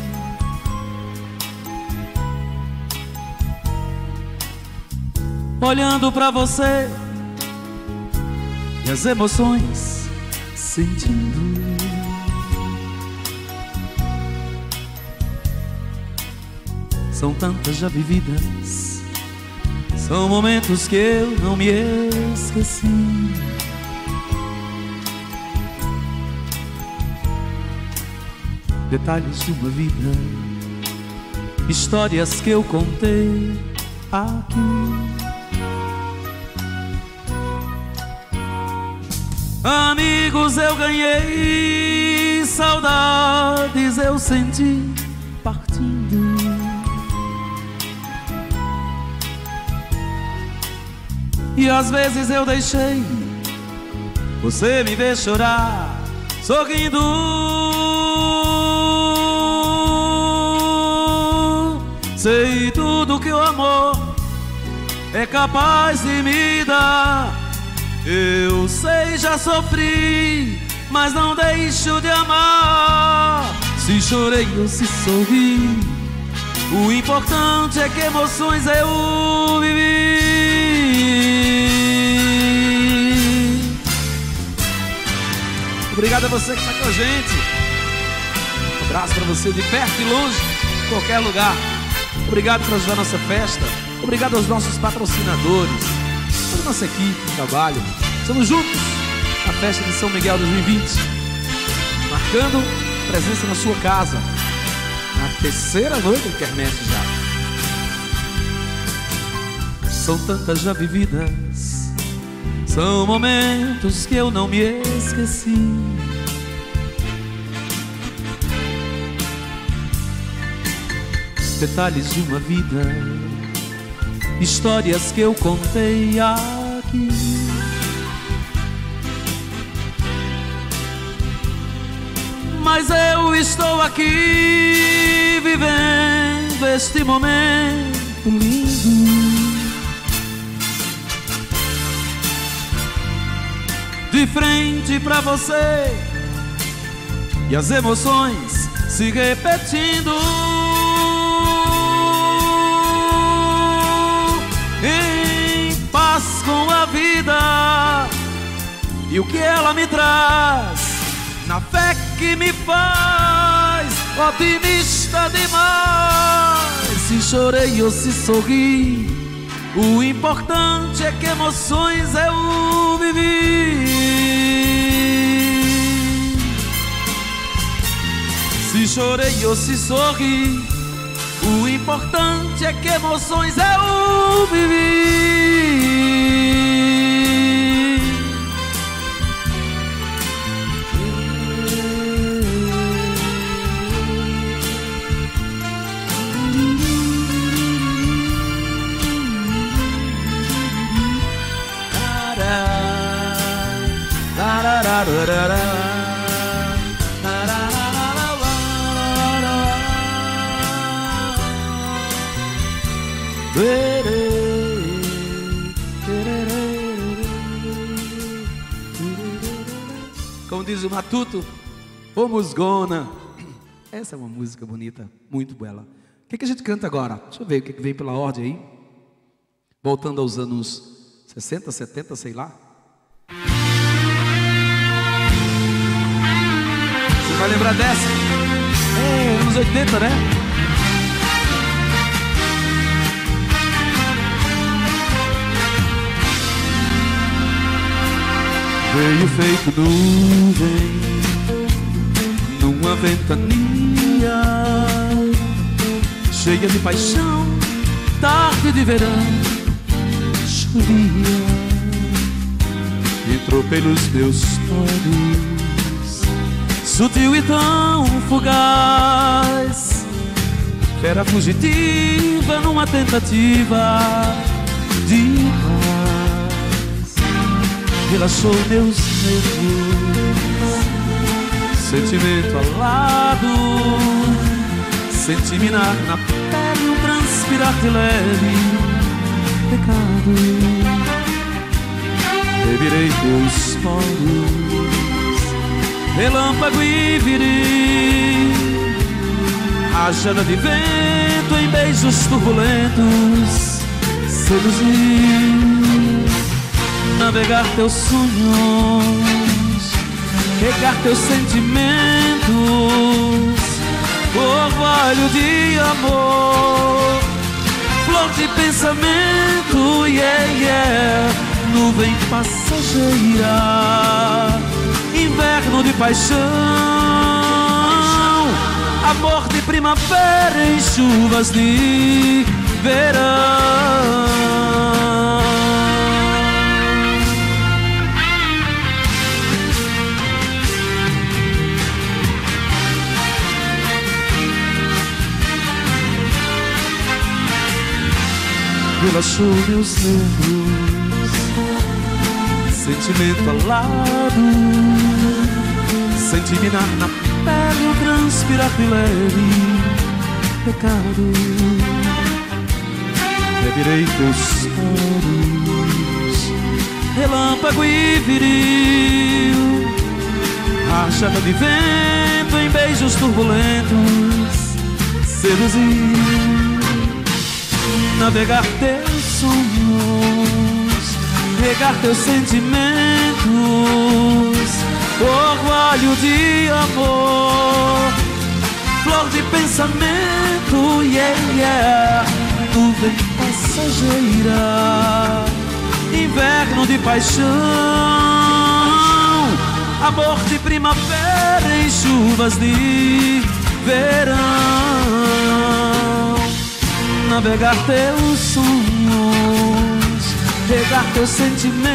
Olhando pra você e as emoções sentindo. São tantas já vividas, são momentos que eu não me esqueci. Detalhes de uma vida, histórias que eu contei aqui. Amigos eu ganhei, saudades eu senti partindo. E às vezes eu deixei você me ver chorar, sorrindo. Sei tudo que o amor é capaz de me dar. Eu sei, já sofri, mas não deixo de amar. Se chorei ou se sorri, o importante é que emoções eu vivi. Obrigado a você que está com a gente. Um abraço para você de perto e longe, em qualquer lugar. Obrigado por ajudar a nossa festa. Obrigado aos nossos patrocinadores, toda a nossa equipe de trabalho, Estamos juntos na festa de São Miguel 2020, marcando presença na sua casa, na terceira noite de quermesse já. São tantas já vividas, são momentos que eu não me esqueci. Detalhes de uma vida, histórias que eu contei aqui. Mas eu estou aqui vivendo este momento lindo, de frente pra você, e as emoções se repetindo. Em paz com a vida e o que ela me traz, na fé que me faz otimista demais. Se chorei ou se sorri, o importante é que emoções eu vivi. Se chorei ou se sorri, o importante é que emoções eu vivi. Como diz o Matuto, ô musgona. Essa é uma música bonita, muito bela. O que a gente canta agora? Deixa eu ver o que vem pela ordem aí. Voltando aos anos 60, 70, sei lá. Você vai lembrar dessa? É, anos 80, né? Veio feito nuvem numa ventania, cheia de paixão, tarde de verão, chovia, entrou pelos meus olhos, sutil e tão fugaz, fera fugitiva numa tentativa de relaxou meus nervos, sentimento alado, senti minar na pele um transpirar de leve pecado. Revirei teus poros, relâmpago e virei, rajada de vento em beijos turbulentos, seduzi. Navegar teus sonhos, regar teus sentimentos, orvalho de amor, flor de pensamento, yeah, yeah. Nuvem passageira, inverno de paixão, amor de primavera em chuvas de verão. Relaxou meus nervos, sentimento alado, senti minar na pele o transpirar de leve pecado. Revirei teus poros, relâmpago e viril, rajada de vento em beijos turbulentos, seduziu. Navegar teus sonhos, regar teus sentimentos, orvalho de amor, flor de pensamento, yeah, yeah. Nuvem passageira, inverno de paixão, amor de primavera em chuvas de verão. Navegar teus sonhos, regar teus sentimentos,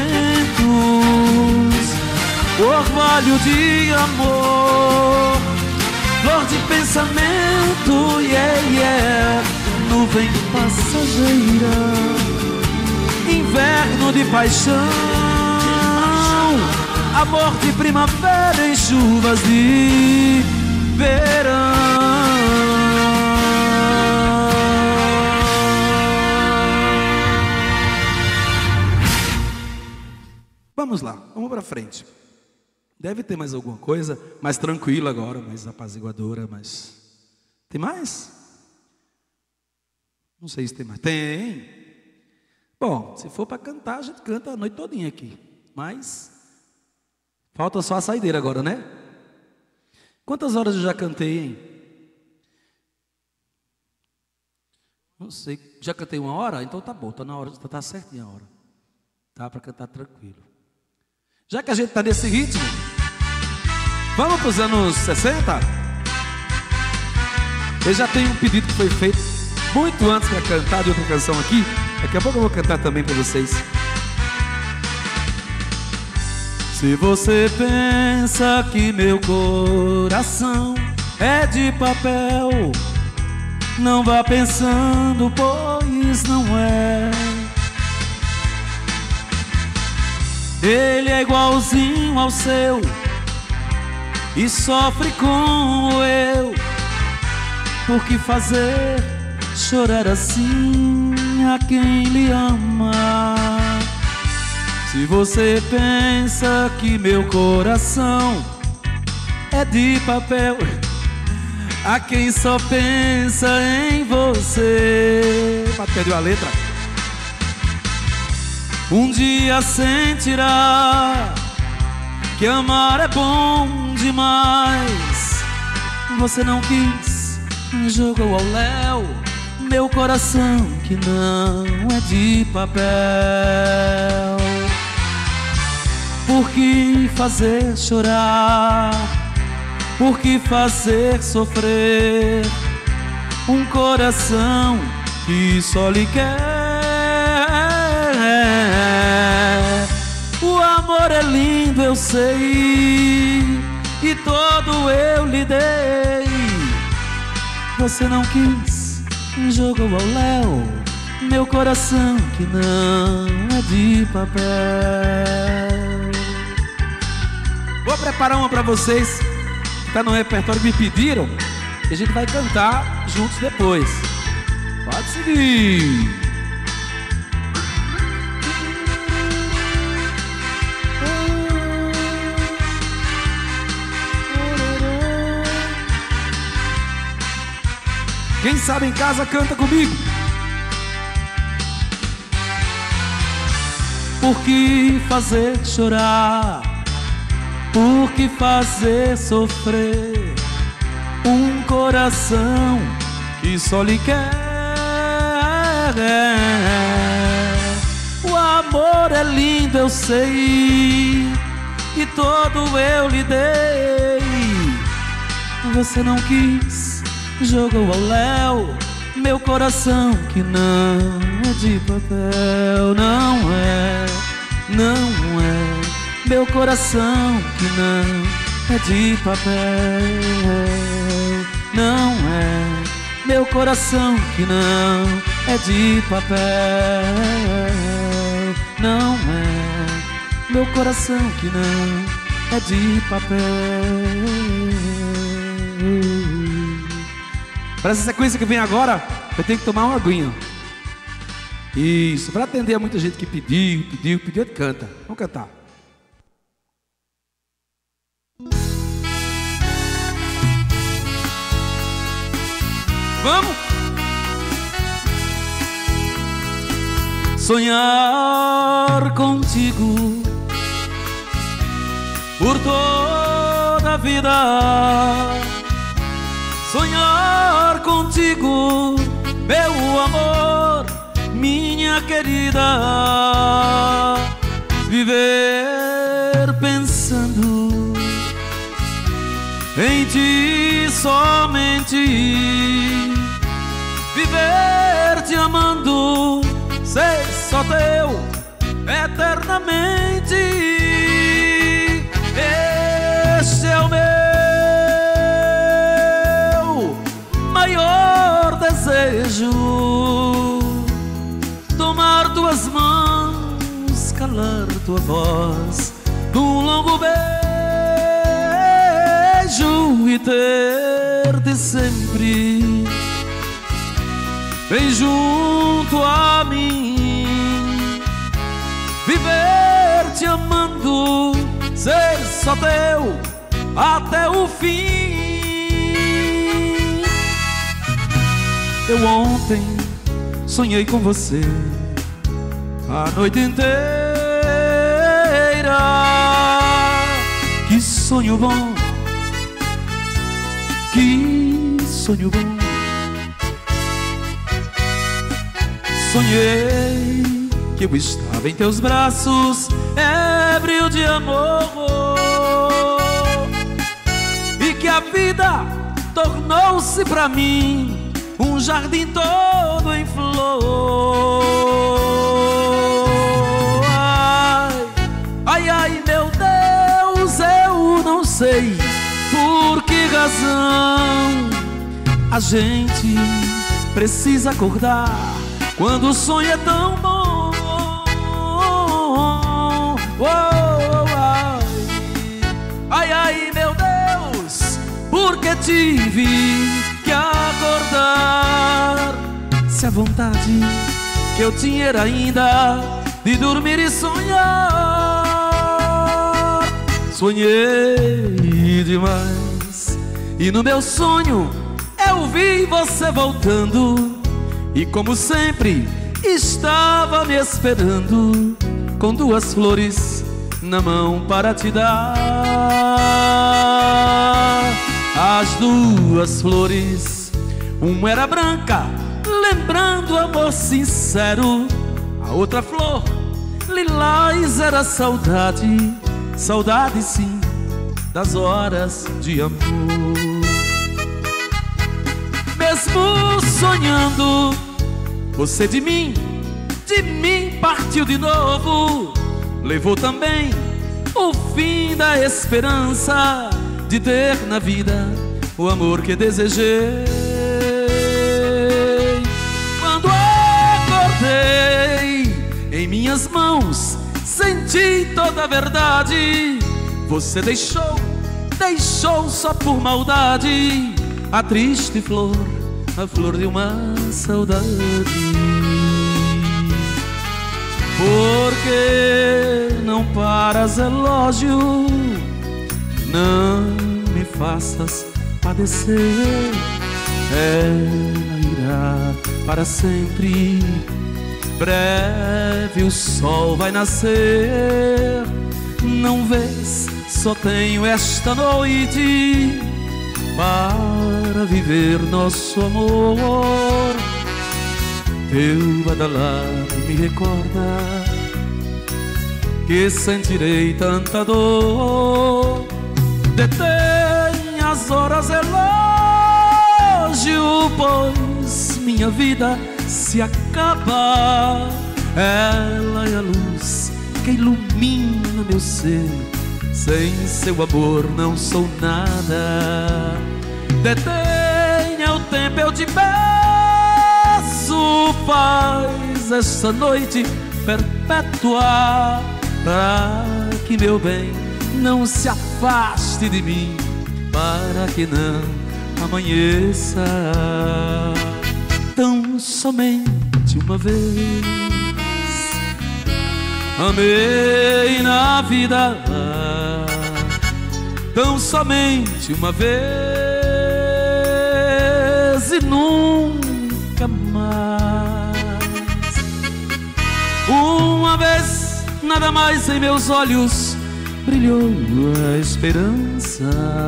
orvalho de amor, flor de pensamento, yeah, yeah. Nuvem passageira, inverno de paixão, amor de primavera em chuvas de verão. Vamos lá, vamos para frente. Deve ter mais alguma coisa mais tranquila agora, mais apaziguadora, mas... Tem mais? Não sei se tem mais. Tem. Bom, se for para cantar, a gente canta a noite todinha aqui. Mas falta só a saideira agora, né? Quantas horas eu já cantei, hein? Não sei. Já cantei 1 hora? Então tá bom, tá na hora, tá certinha a hora. Tá para cantar tranquilo. Já que a gente tá nesse ritmo, vamos para os anos 60? Eu já tenho um pedido que foi feito muito antes para cantar de outra canção aqui. Daqui a pouco eu vou cantar também para vocês. Se você pensa que meu coração é de papel, não vá pensando, pois não é. Ele é igualzinho ao seu e sofre como eu. Por que fazer chorar assim a quem lhe ama? Se você pensa que meu coração é de papel, a quem só pensa em você. Perdeu a letra. Um dia sentirá que amar é bom demais. Você não quis, jogou ao léu meu coração que não é de papel. Por que fazer chorar? Por que fazer sofrer um coração que só lhe quer? O amor é lindo, eu sei, e todo eu lhe dei. Você não quis, jogou ao léu meu coração que não é de papel. Vou preparar uma pra vocês, que tá no repertório, me pediram, e a gente vai cantar juntos depois. Pode seguir. Quem sabe em casa canta comigo. Por que fazer chorar? Por que fazer sofrer um coração que só lhe quer? O amor é lindo, eu sei, e todo eu lhe dei. Você não quis, jogou ao léu meu coração que não é de papel. Não é, não é, meu coração que não é de papel. Não é, meu coração que não é de papel. Não é, meu coração que não é de papel. Para essa sequência que vem agora, eu tenho que tomar uma aguinha. Isso, para atender a muita gente que pediu, canta. Vamos cantar. Vamos! Sonhar contigo por toda a vida. Sonhar contigo, meu amor, minha querida. viver pensando em ti somente, viver te amando, ser só teu eternamente. Este é o meu maior desejo, tomar tuas mãos, calar tua voz num longo beijo e ter-te sempre bem junto a mim, viver te amando, ser só teu até o fim. Eu ontem sonhei com você a noite inteira. Que sonho bom, que sonho bom. Sonhei que eu estava em teus braços, ébrio de amor, e que a vida tornou-se pra mim um jardim todo em flor. Ai, ai, meu Deus, eu não sei por que razão a gente precisa acordar quando o sonho é tão bom. Ai, ai, meu Deus, porque tive que acordar, se a vontade que eu tinha era ainda de dormir e sonhar. Sonhei demais e no meu sonho eu vi você voltando, e como sempre estava me esperando com duas flores na mão para te dar. As duas flores, uma era branca, lembrando amor sincero, a outra flor, lilás, era saudade, saudade sim, das horas de amor. Mesmo sonhando, você de mim partiu de novo, levou também o fim da esperança de ter na vida o amor que desejei. Quando acordei, em minhas mãos senti toda a verdade. Você deixou só por maldade a triste flor, a flor de uma saudade. Porque não paras, relógio, não me faças padecer. Ela irá para sempre, breve o sol vai nascer. Não vês, só tenho esta noite para viver nosso amor. Teu badalar me recorda que sentirei tanta dor. Detém as horas, relógio, pois minha vida se acaba. Ela é a luz que ilumina meu ser, sem seu amor não sou nada. Detenha o tempo, eu te peço, faz essa noite perpétua, para que meu bem não se afaste de mim, para que não amanheça. Tão somente uma vez amei na vida, tão somente uma vez e nunca mais. Uma vez, nada mais, em meus olhos brilhou a esperança,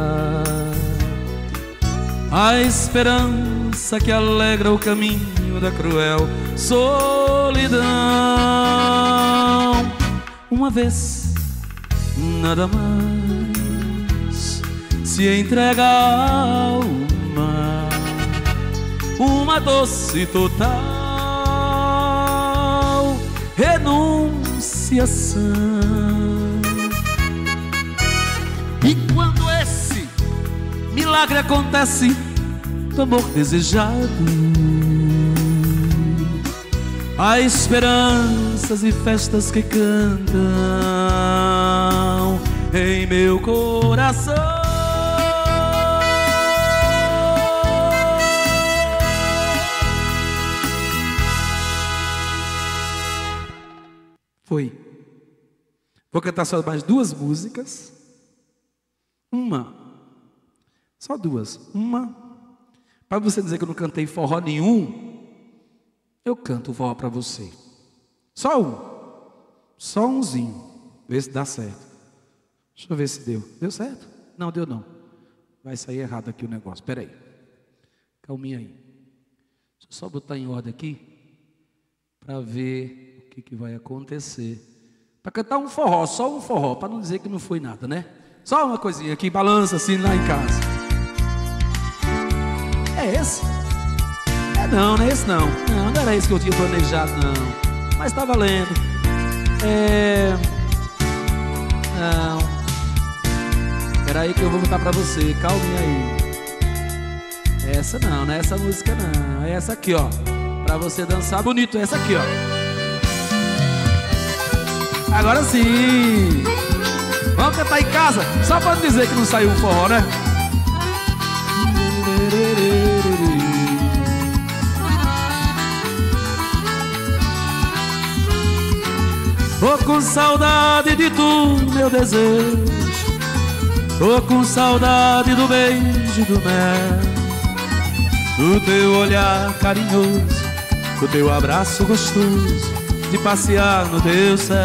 a esperança que alegra o caminho da cruel solidão. uma vez, nada mais, se entrega a alma, uma doce total renunciação. E quando esse milagre acontece do amor desejado, há esperanças e festas que cantam em meu coração. Foi. Vou cantar só mais duas músicas. Só duas. Para você dizer que eu não cantei forró nenhum, eu canto forró para você. Só umzinho. Vê se dá certo. Deixa eu ver se deu. Deu certo? Não, deu não. Vai sair errado aqui o negócio. Espera aí. Calminha aí. Deixa eu só botar em ordem aqui para ver o que vai acontecer. Para cantar um forró, só um forró, para não dizer que não foi nada, né? Só uma coisinha aqui, balança assim lá em casa. É esse? Não é esse não. Não era esse que eu tinha planejado, não. Mas tá valendo. Não. Espera aí que eu vou botar pra você. Calminha aí. Essa não é essa música não. É essa aqui, ó. Pra você dançar bonito. Essa aqui, ó. Agora sim. Vamos cantar em casa. Só pra não dizer que não saiu um forró, né? Tô com saudade de tu, meu desejo. Tô com saudade do beijo do mel, do teu olhar carinhoso, do teu abraço gostoso, de passear no teu céu.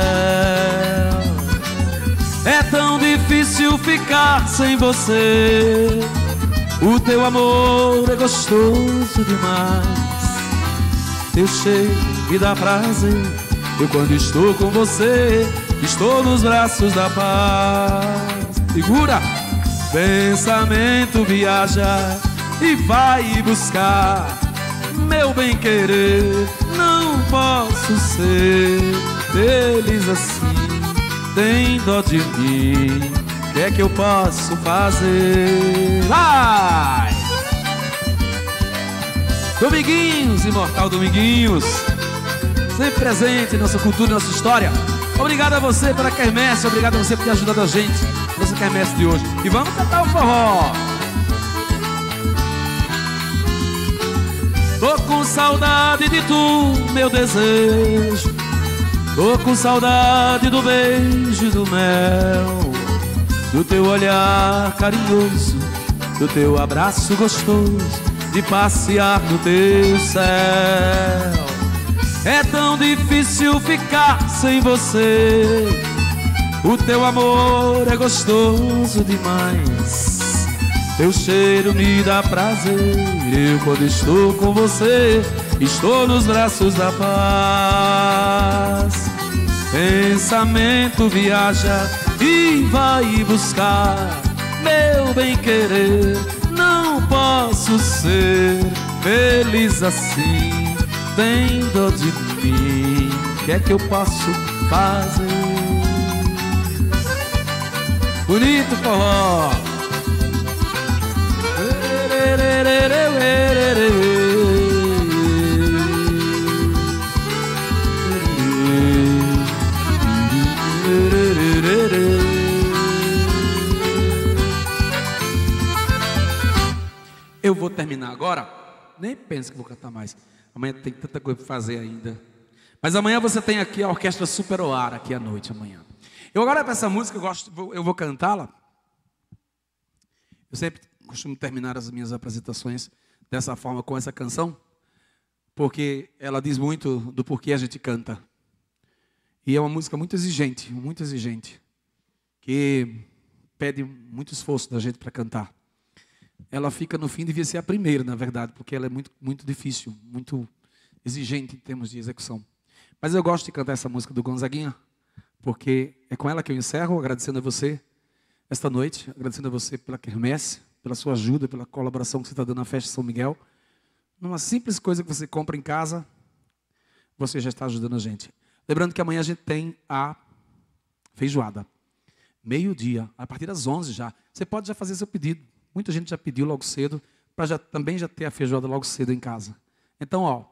É tão difícil ficar sem você, o teu amor é gostoso demais, teu cheiro me dá prazer. Eu quando estou com você, estou nos braços da paz. Segura! Pensamento viaja e vai buscar meu bem-querer. Não posso ser feliz assim, tem dó de mim. O que é que eu posso fazer? Vai! Dominguinhos, imortal Dominguinhos, sempre presente em nossa cultura e nossa história. Obrigado a você pela quermesse, obrigado a você por ter ajudado a gente nessa quermesse de hoje. E vamos cantar o forró. Tô com saudade de tu, meu desejo. Tô com saudade do beijo do mel, do teu olhar carinhoso, do teu abraço gostoso, de passear no teu céu. É tão difícil ficar sem você, o teu amor é gostoso demais, teu cheiro me dá prazer. Eu quando estou com você, estou nos braços da paz. Pensamento viaja e vai buscar meu bem-querer. Não posso ser feliz assim, tem dó de mim. O que é que eu posso fazer? Bonito forró. Eu vou terminar agora. Nem penso que vou cantar mais. Amanhã tem tanta coisa para fazer ainda. Mas amanhã você tem aqui a Orquestra Super Oara, aqui à noite, amanhã. Eu agora para essa música, eu vou cantá-la. Eu sempre costumo terminar as minhas apresentações dessa forma, com essa canção, porque ela diz muito do porquê a gente canta. E é uma música muito exigente, que pede muito esforço da gente para cantar. Ela fica no fim, devia ser a primeira, na verdade, porque ela é muito, muito difícil, muito exigente em termos de execução. Mas eu gosto de cantar essa música do Gonzaguinha, porque é com ela que eu encerro, agradecendo a você esta noite, agradecendo a você pela quermesse, pela sua ajuda, pela colaboração que você está dando na festa de São Miguel. Numa simples coisa que você compra em casa, você já está ajudando a gente. Lembrando que amanhã a gente tem a feijoada. Meio-dia, a partir das 11 já. Você pode já fazer seu pedido. Muita gente já pediu logo cedo, para também já ter a feijoada logo cedo em casa. Então, ó,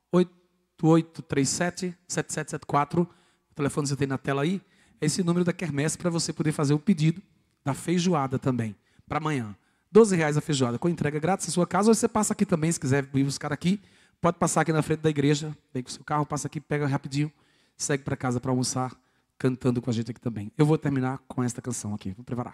8837-7774, o telefone que você tem na tela aí, é esse número da quermesse para você poder fazer o pedido da feijoada também, para amanhã. R$12 a feijoada, com entrega grátis na sua casa, ou você passa aqui também, se quiser vir buscar aqui, pode passar aqui na frente da igreja, vem com o seu carro, passa aqui, pega rapidinho, segue para casa para almoçar, cantando com a gente aqui também. Eu vou terminar com esta canção aqui, vou preparar.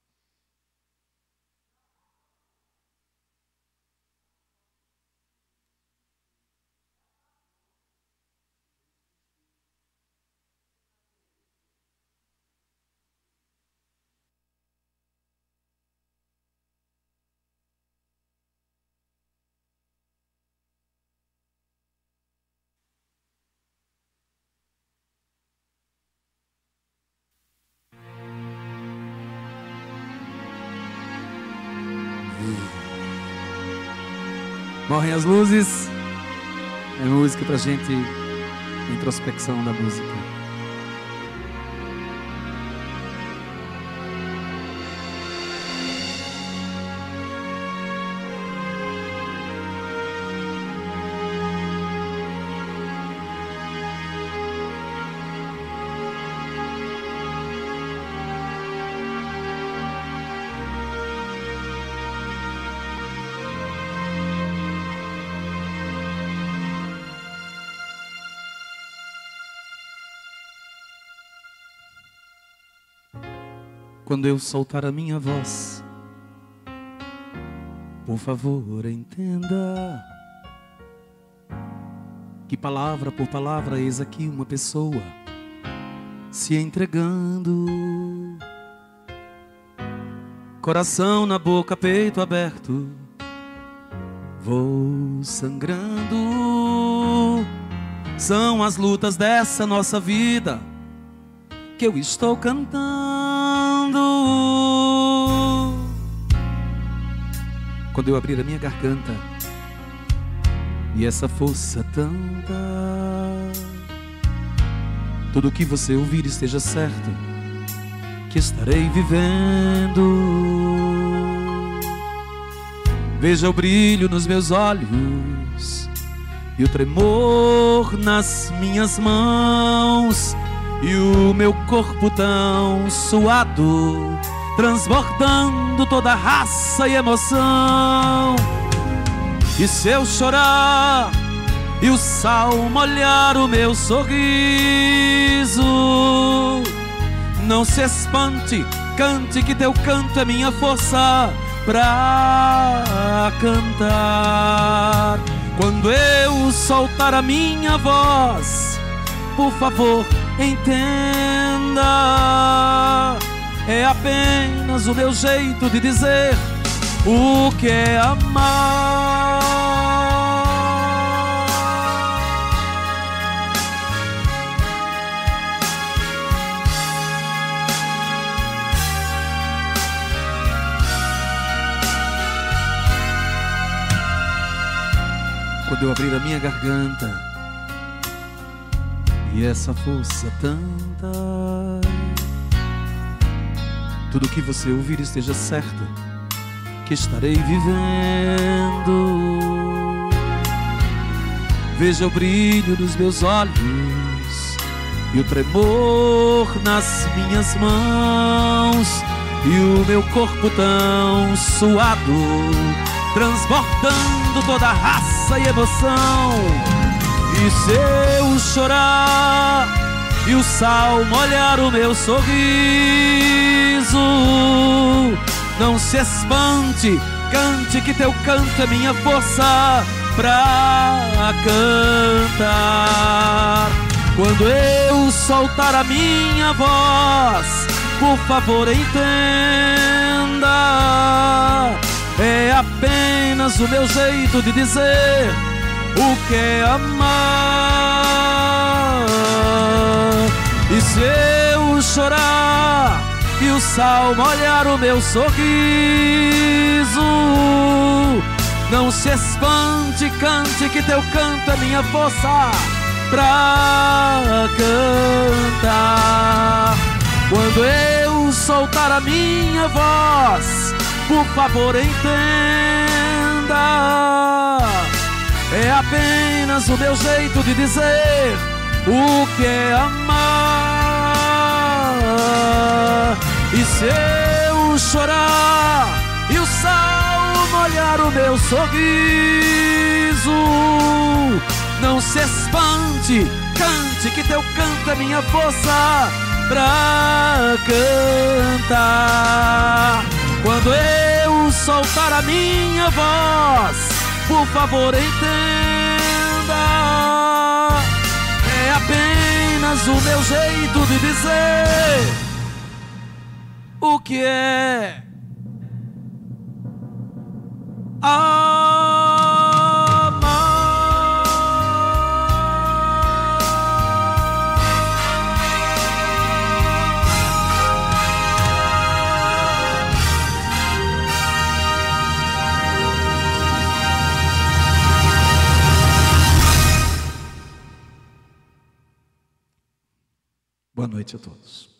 Morrem as luzes. É música pra gente, introspecção da música. Quando eu soltar a minha voz, por favor, entenda que palavra por palavra eis aqui uma pessoa se entregando, coração na boca, peito aberto, vou sangrando. São as lutas dessa nossa vida que eu estou cantando. Quando eu abrir a minha garganta e essa força tanta, tudo que você ouvir esteja certo que estarei vivendo. Veja o brilho nos meus olhos e o tremor nas minhas mãos, e o meu corpo tão suado, transbordando toda raça e emoção. E se eu chorar e o sal molhar o meu sorriso, não se espante, cante que teu canto é minha força pra cantar. Quando eu soltar a minha voz, por favor, entenda, é apenas o meu jeito de dizer o que é amar. Quando eu abrir a minha garganta e essa força tanta, tudo que você ouvir esteja certo que estarei vivendo. Veja o brilho dos meus olhos e o tremor nas minhas mãos, e o meu corpo tão suado, transbordando toda raça e emoção. E se eu chorar e o sal molhar o meu sorriso, não se espante, cante que teu canto é minha força pra cantar. Quando eu soltar a minha voz, por favor, entenda, é apenas o meu jeito de dizer o que é amar. E se chorar e o sal molhar o meu sorriso, não se espante, cante, que teu canto é minha força pra cantar. Quando eu soltar a minha voz, por favor entenda, é apenas o meu jeito de dizer o que é amar. E se eu chorar e o sal molhar o meu sorriso, não se espante, cante, que teu canto é minha força pra cantar. Quando eu soltar a minha voz, por favor entenda, é apenas o meu jeito de dizer o que é Boa noite a todos.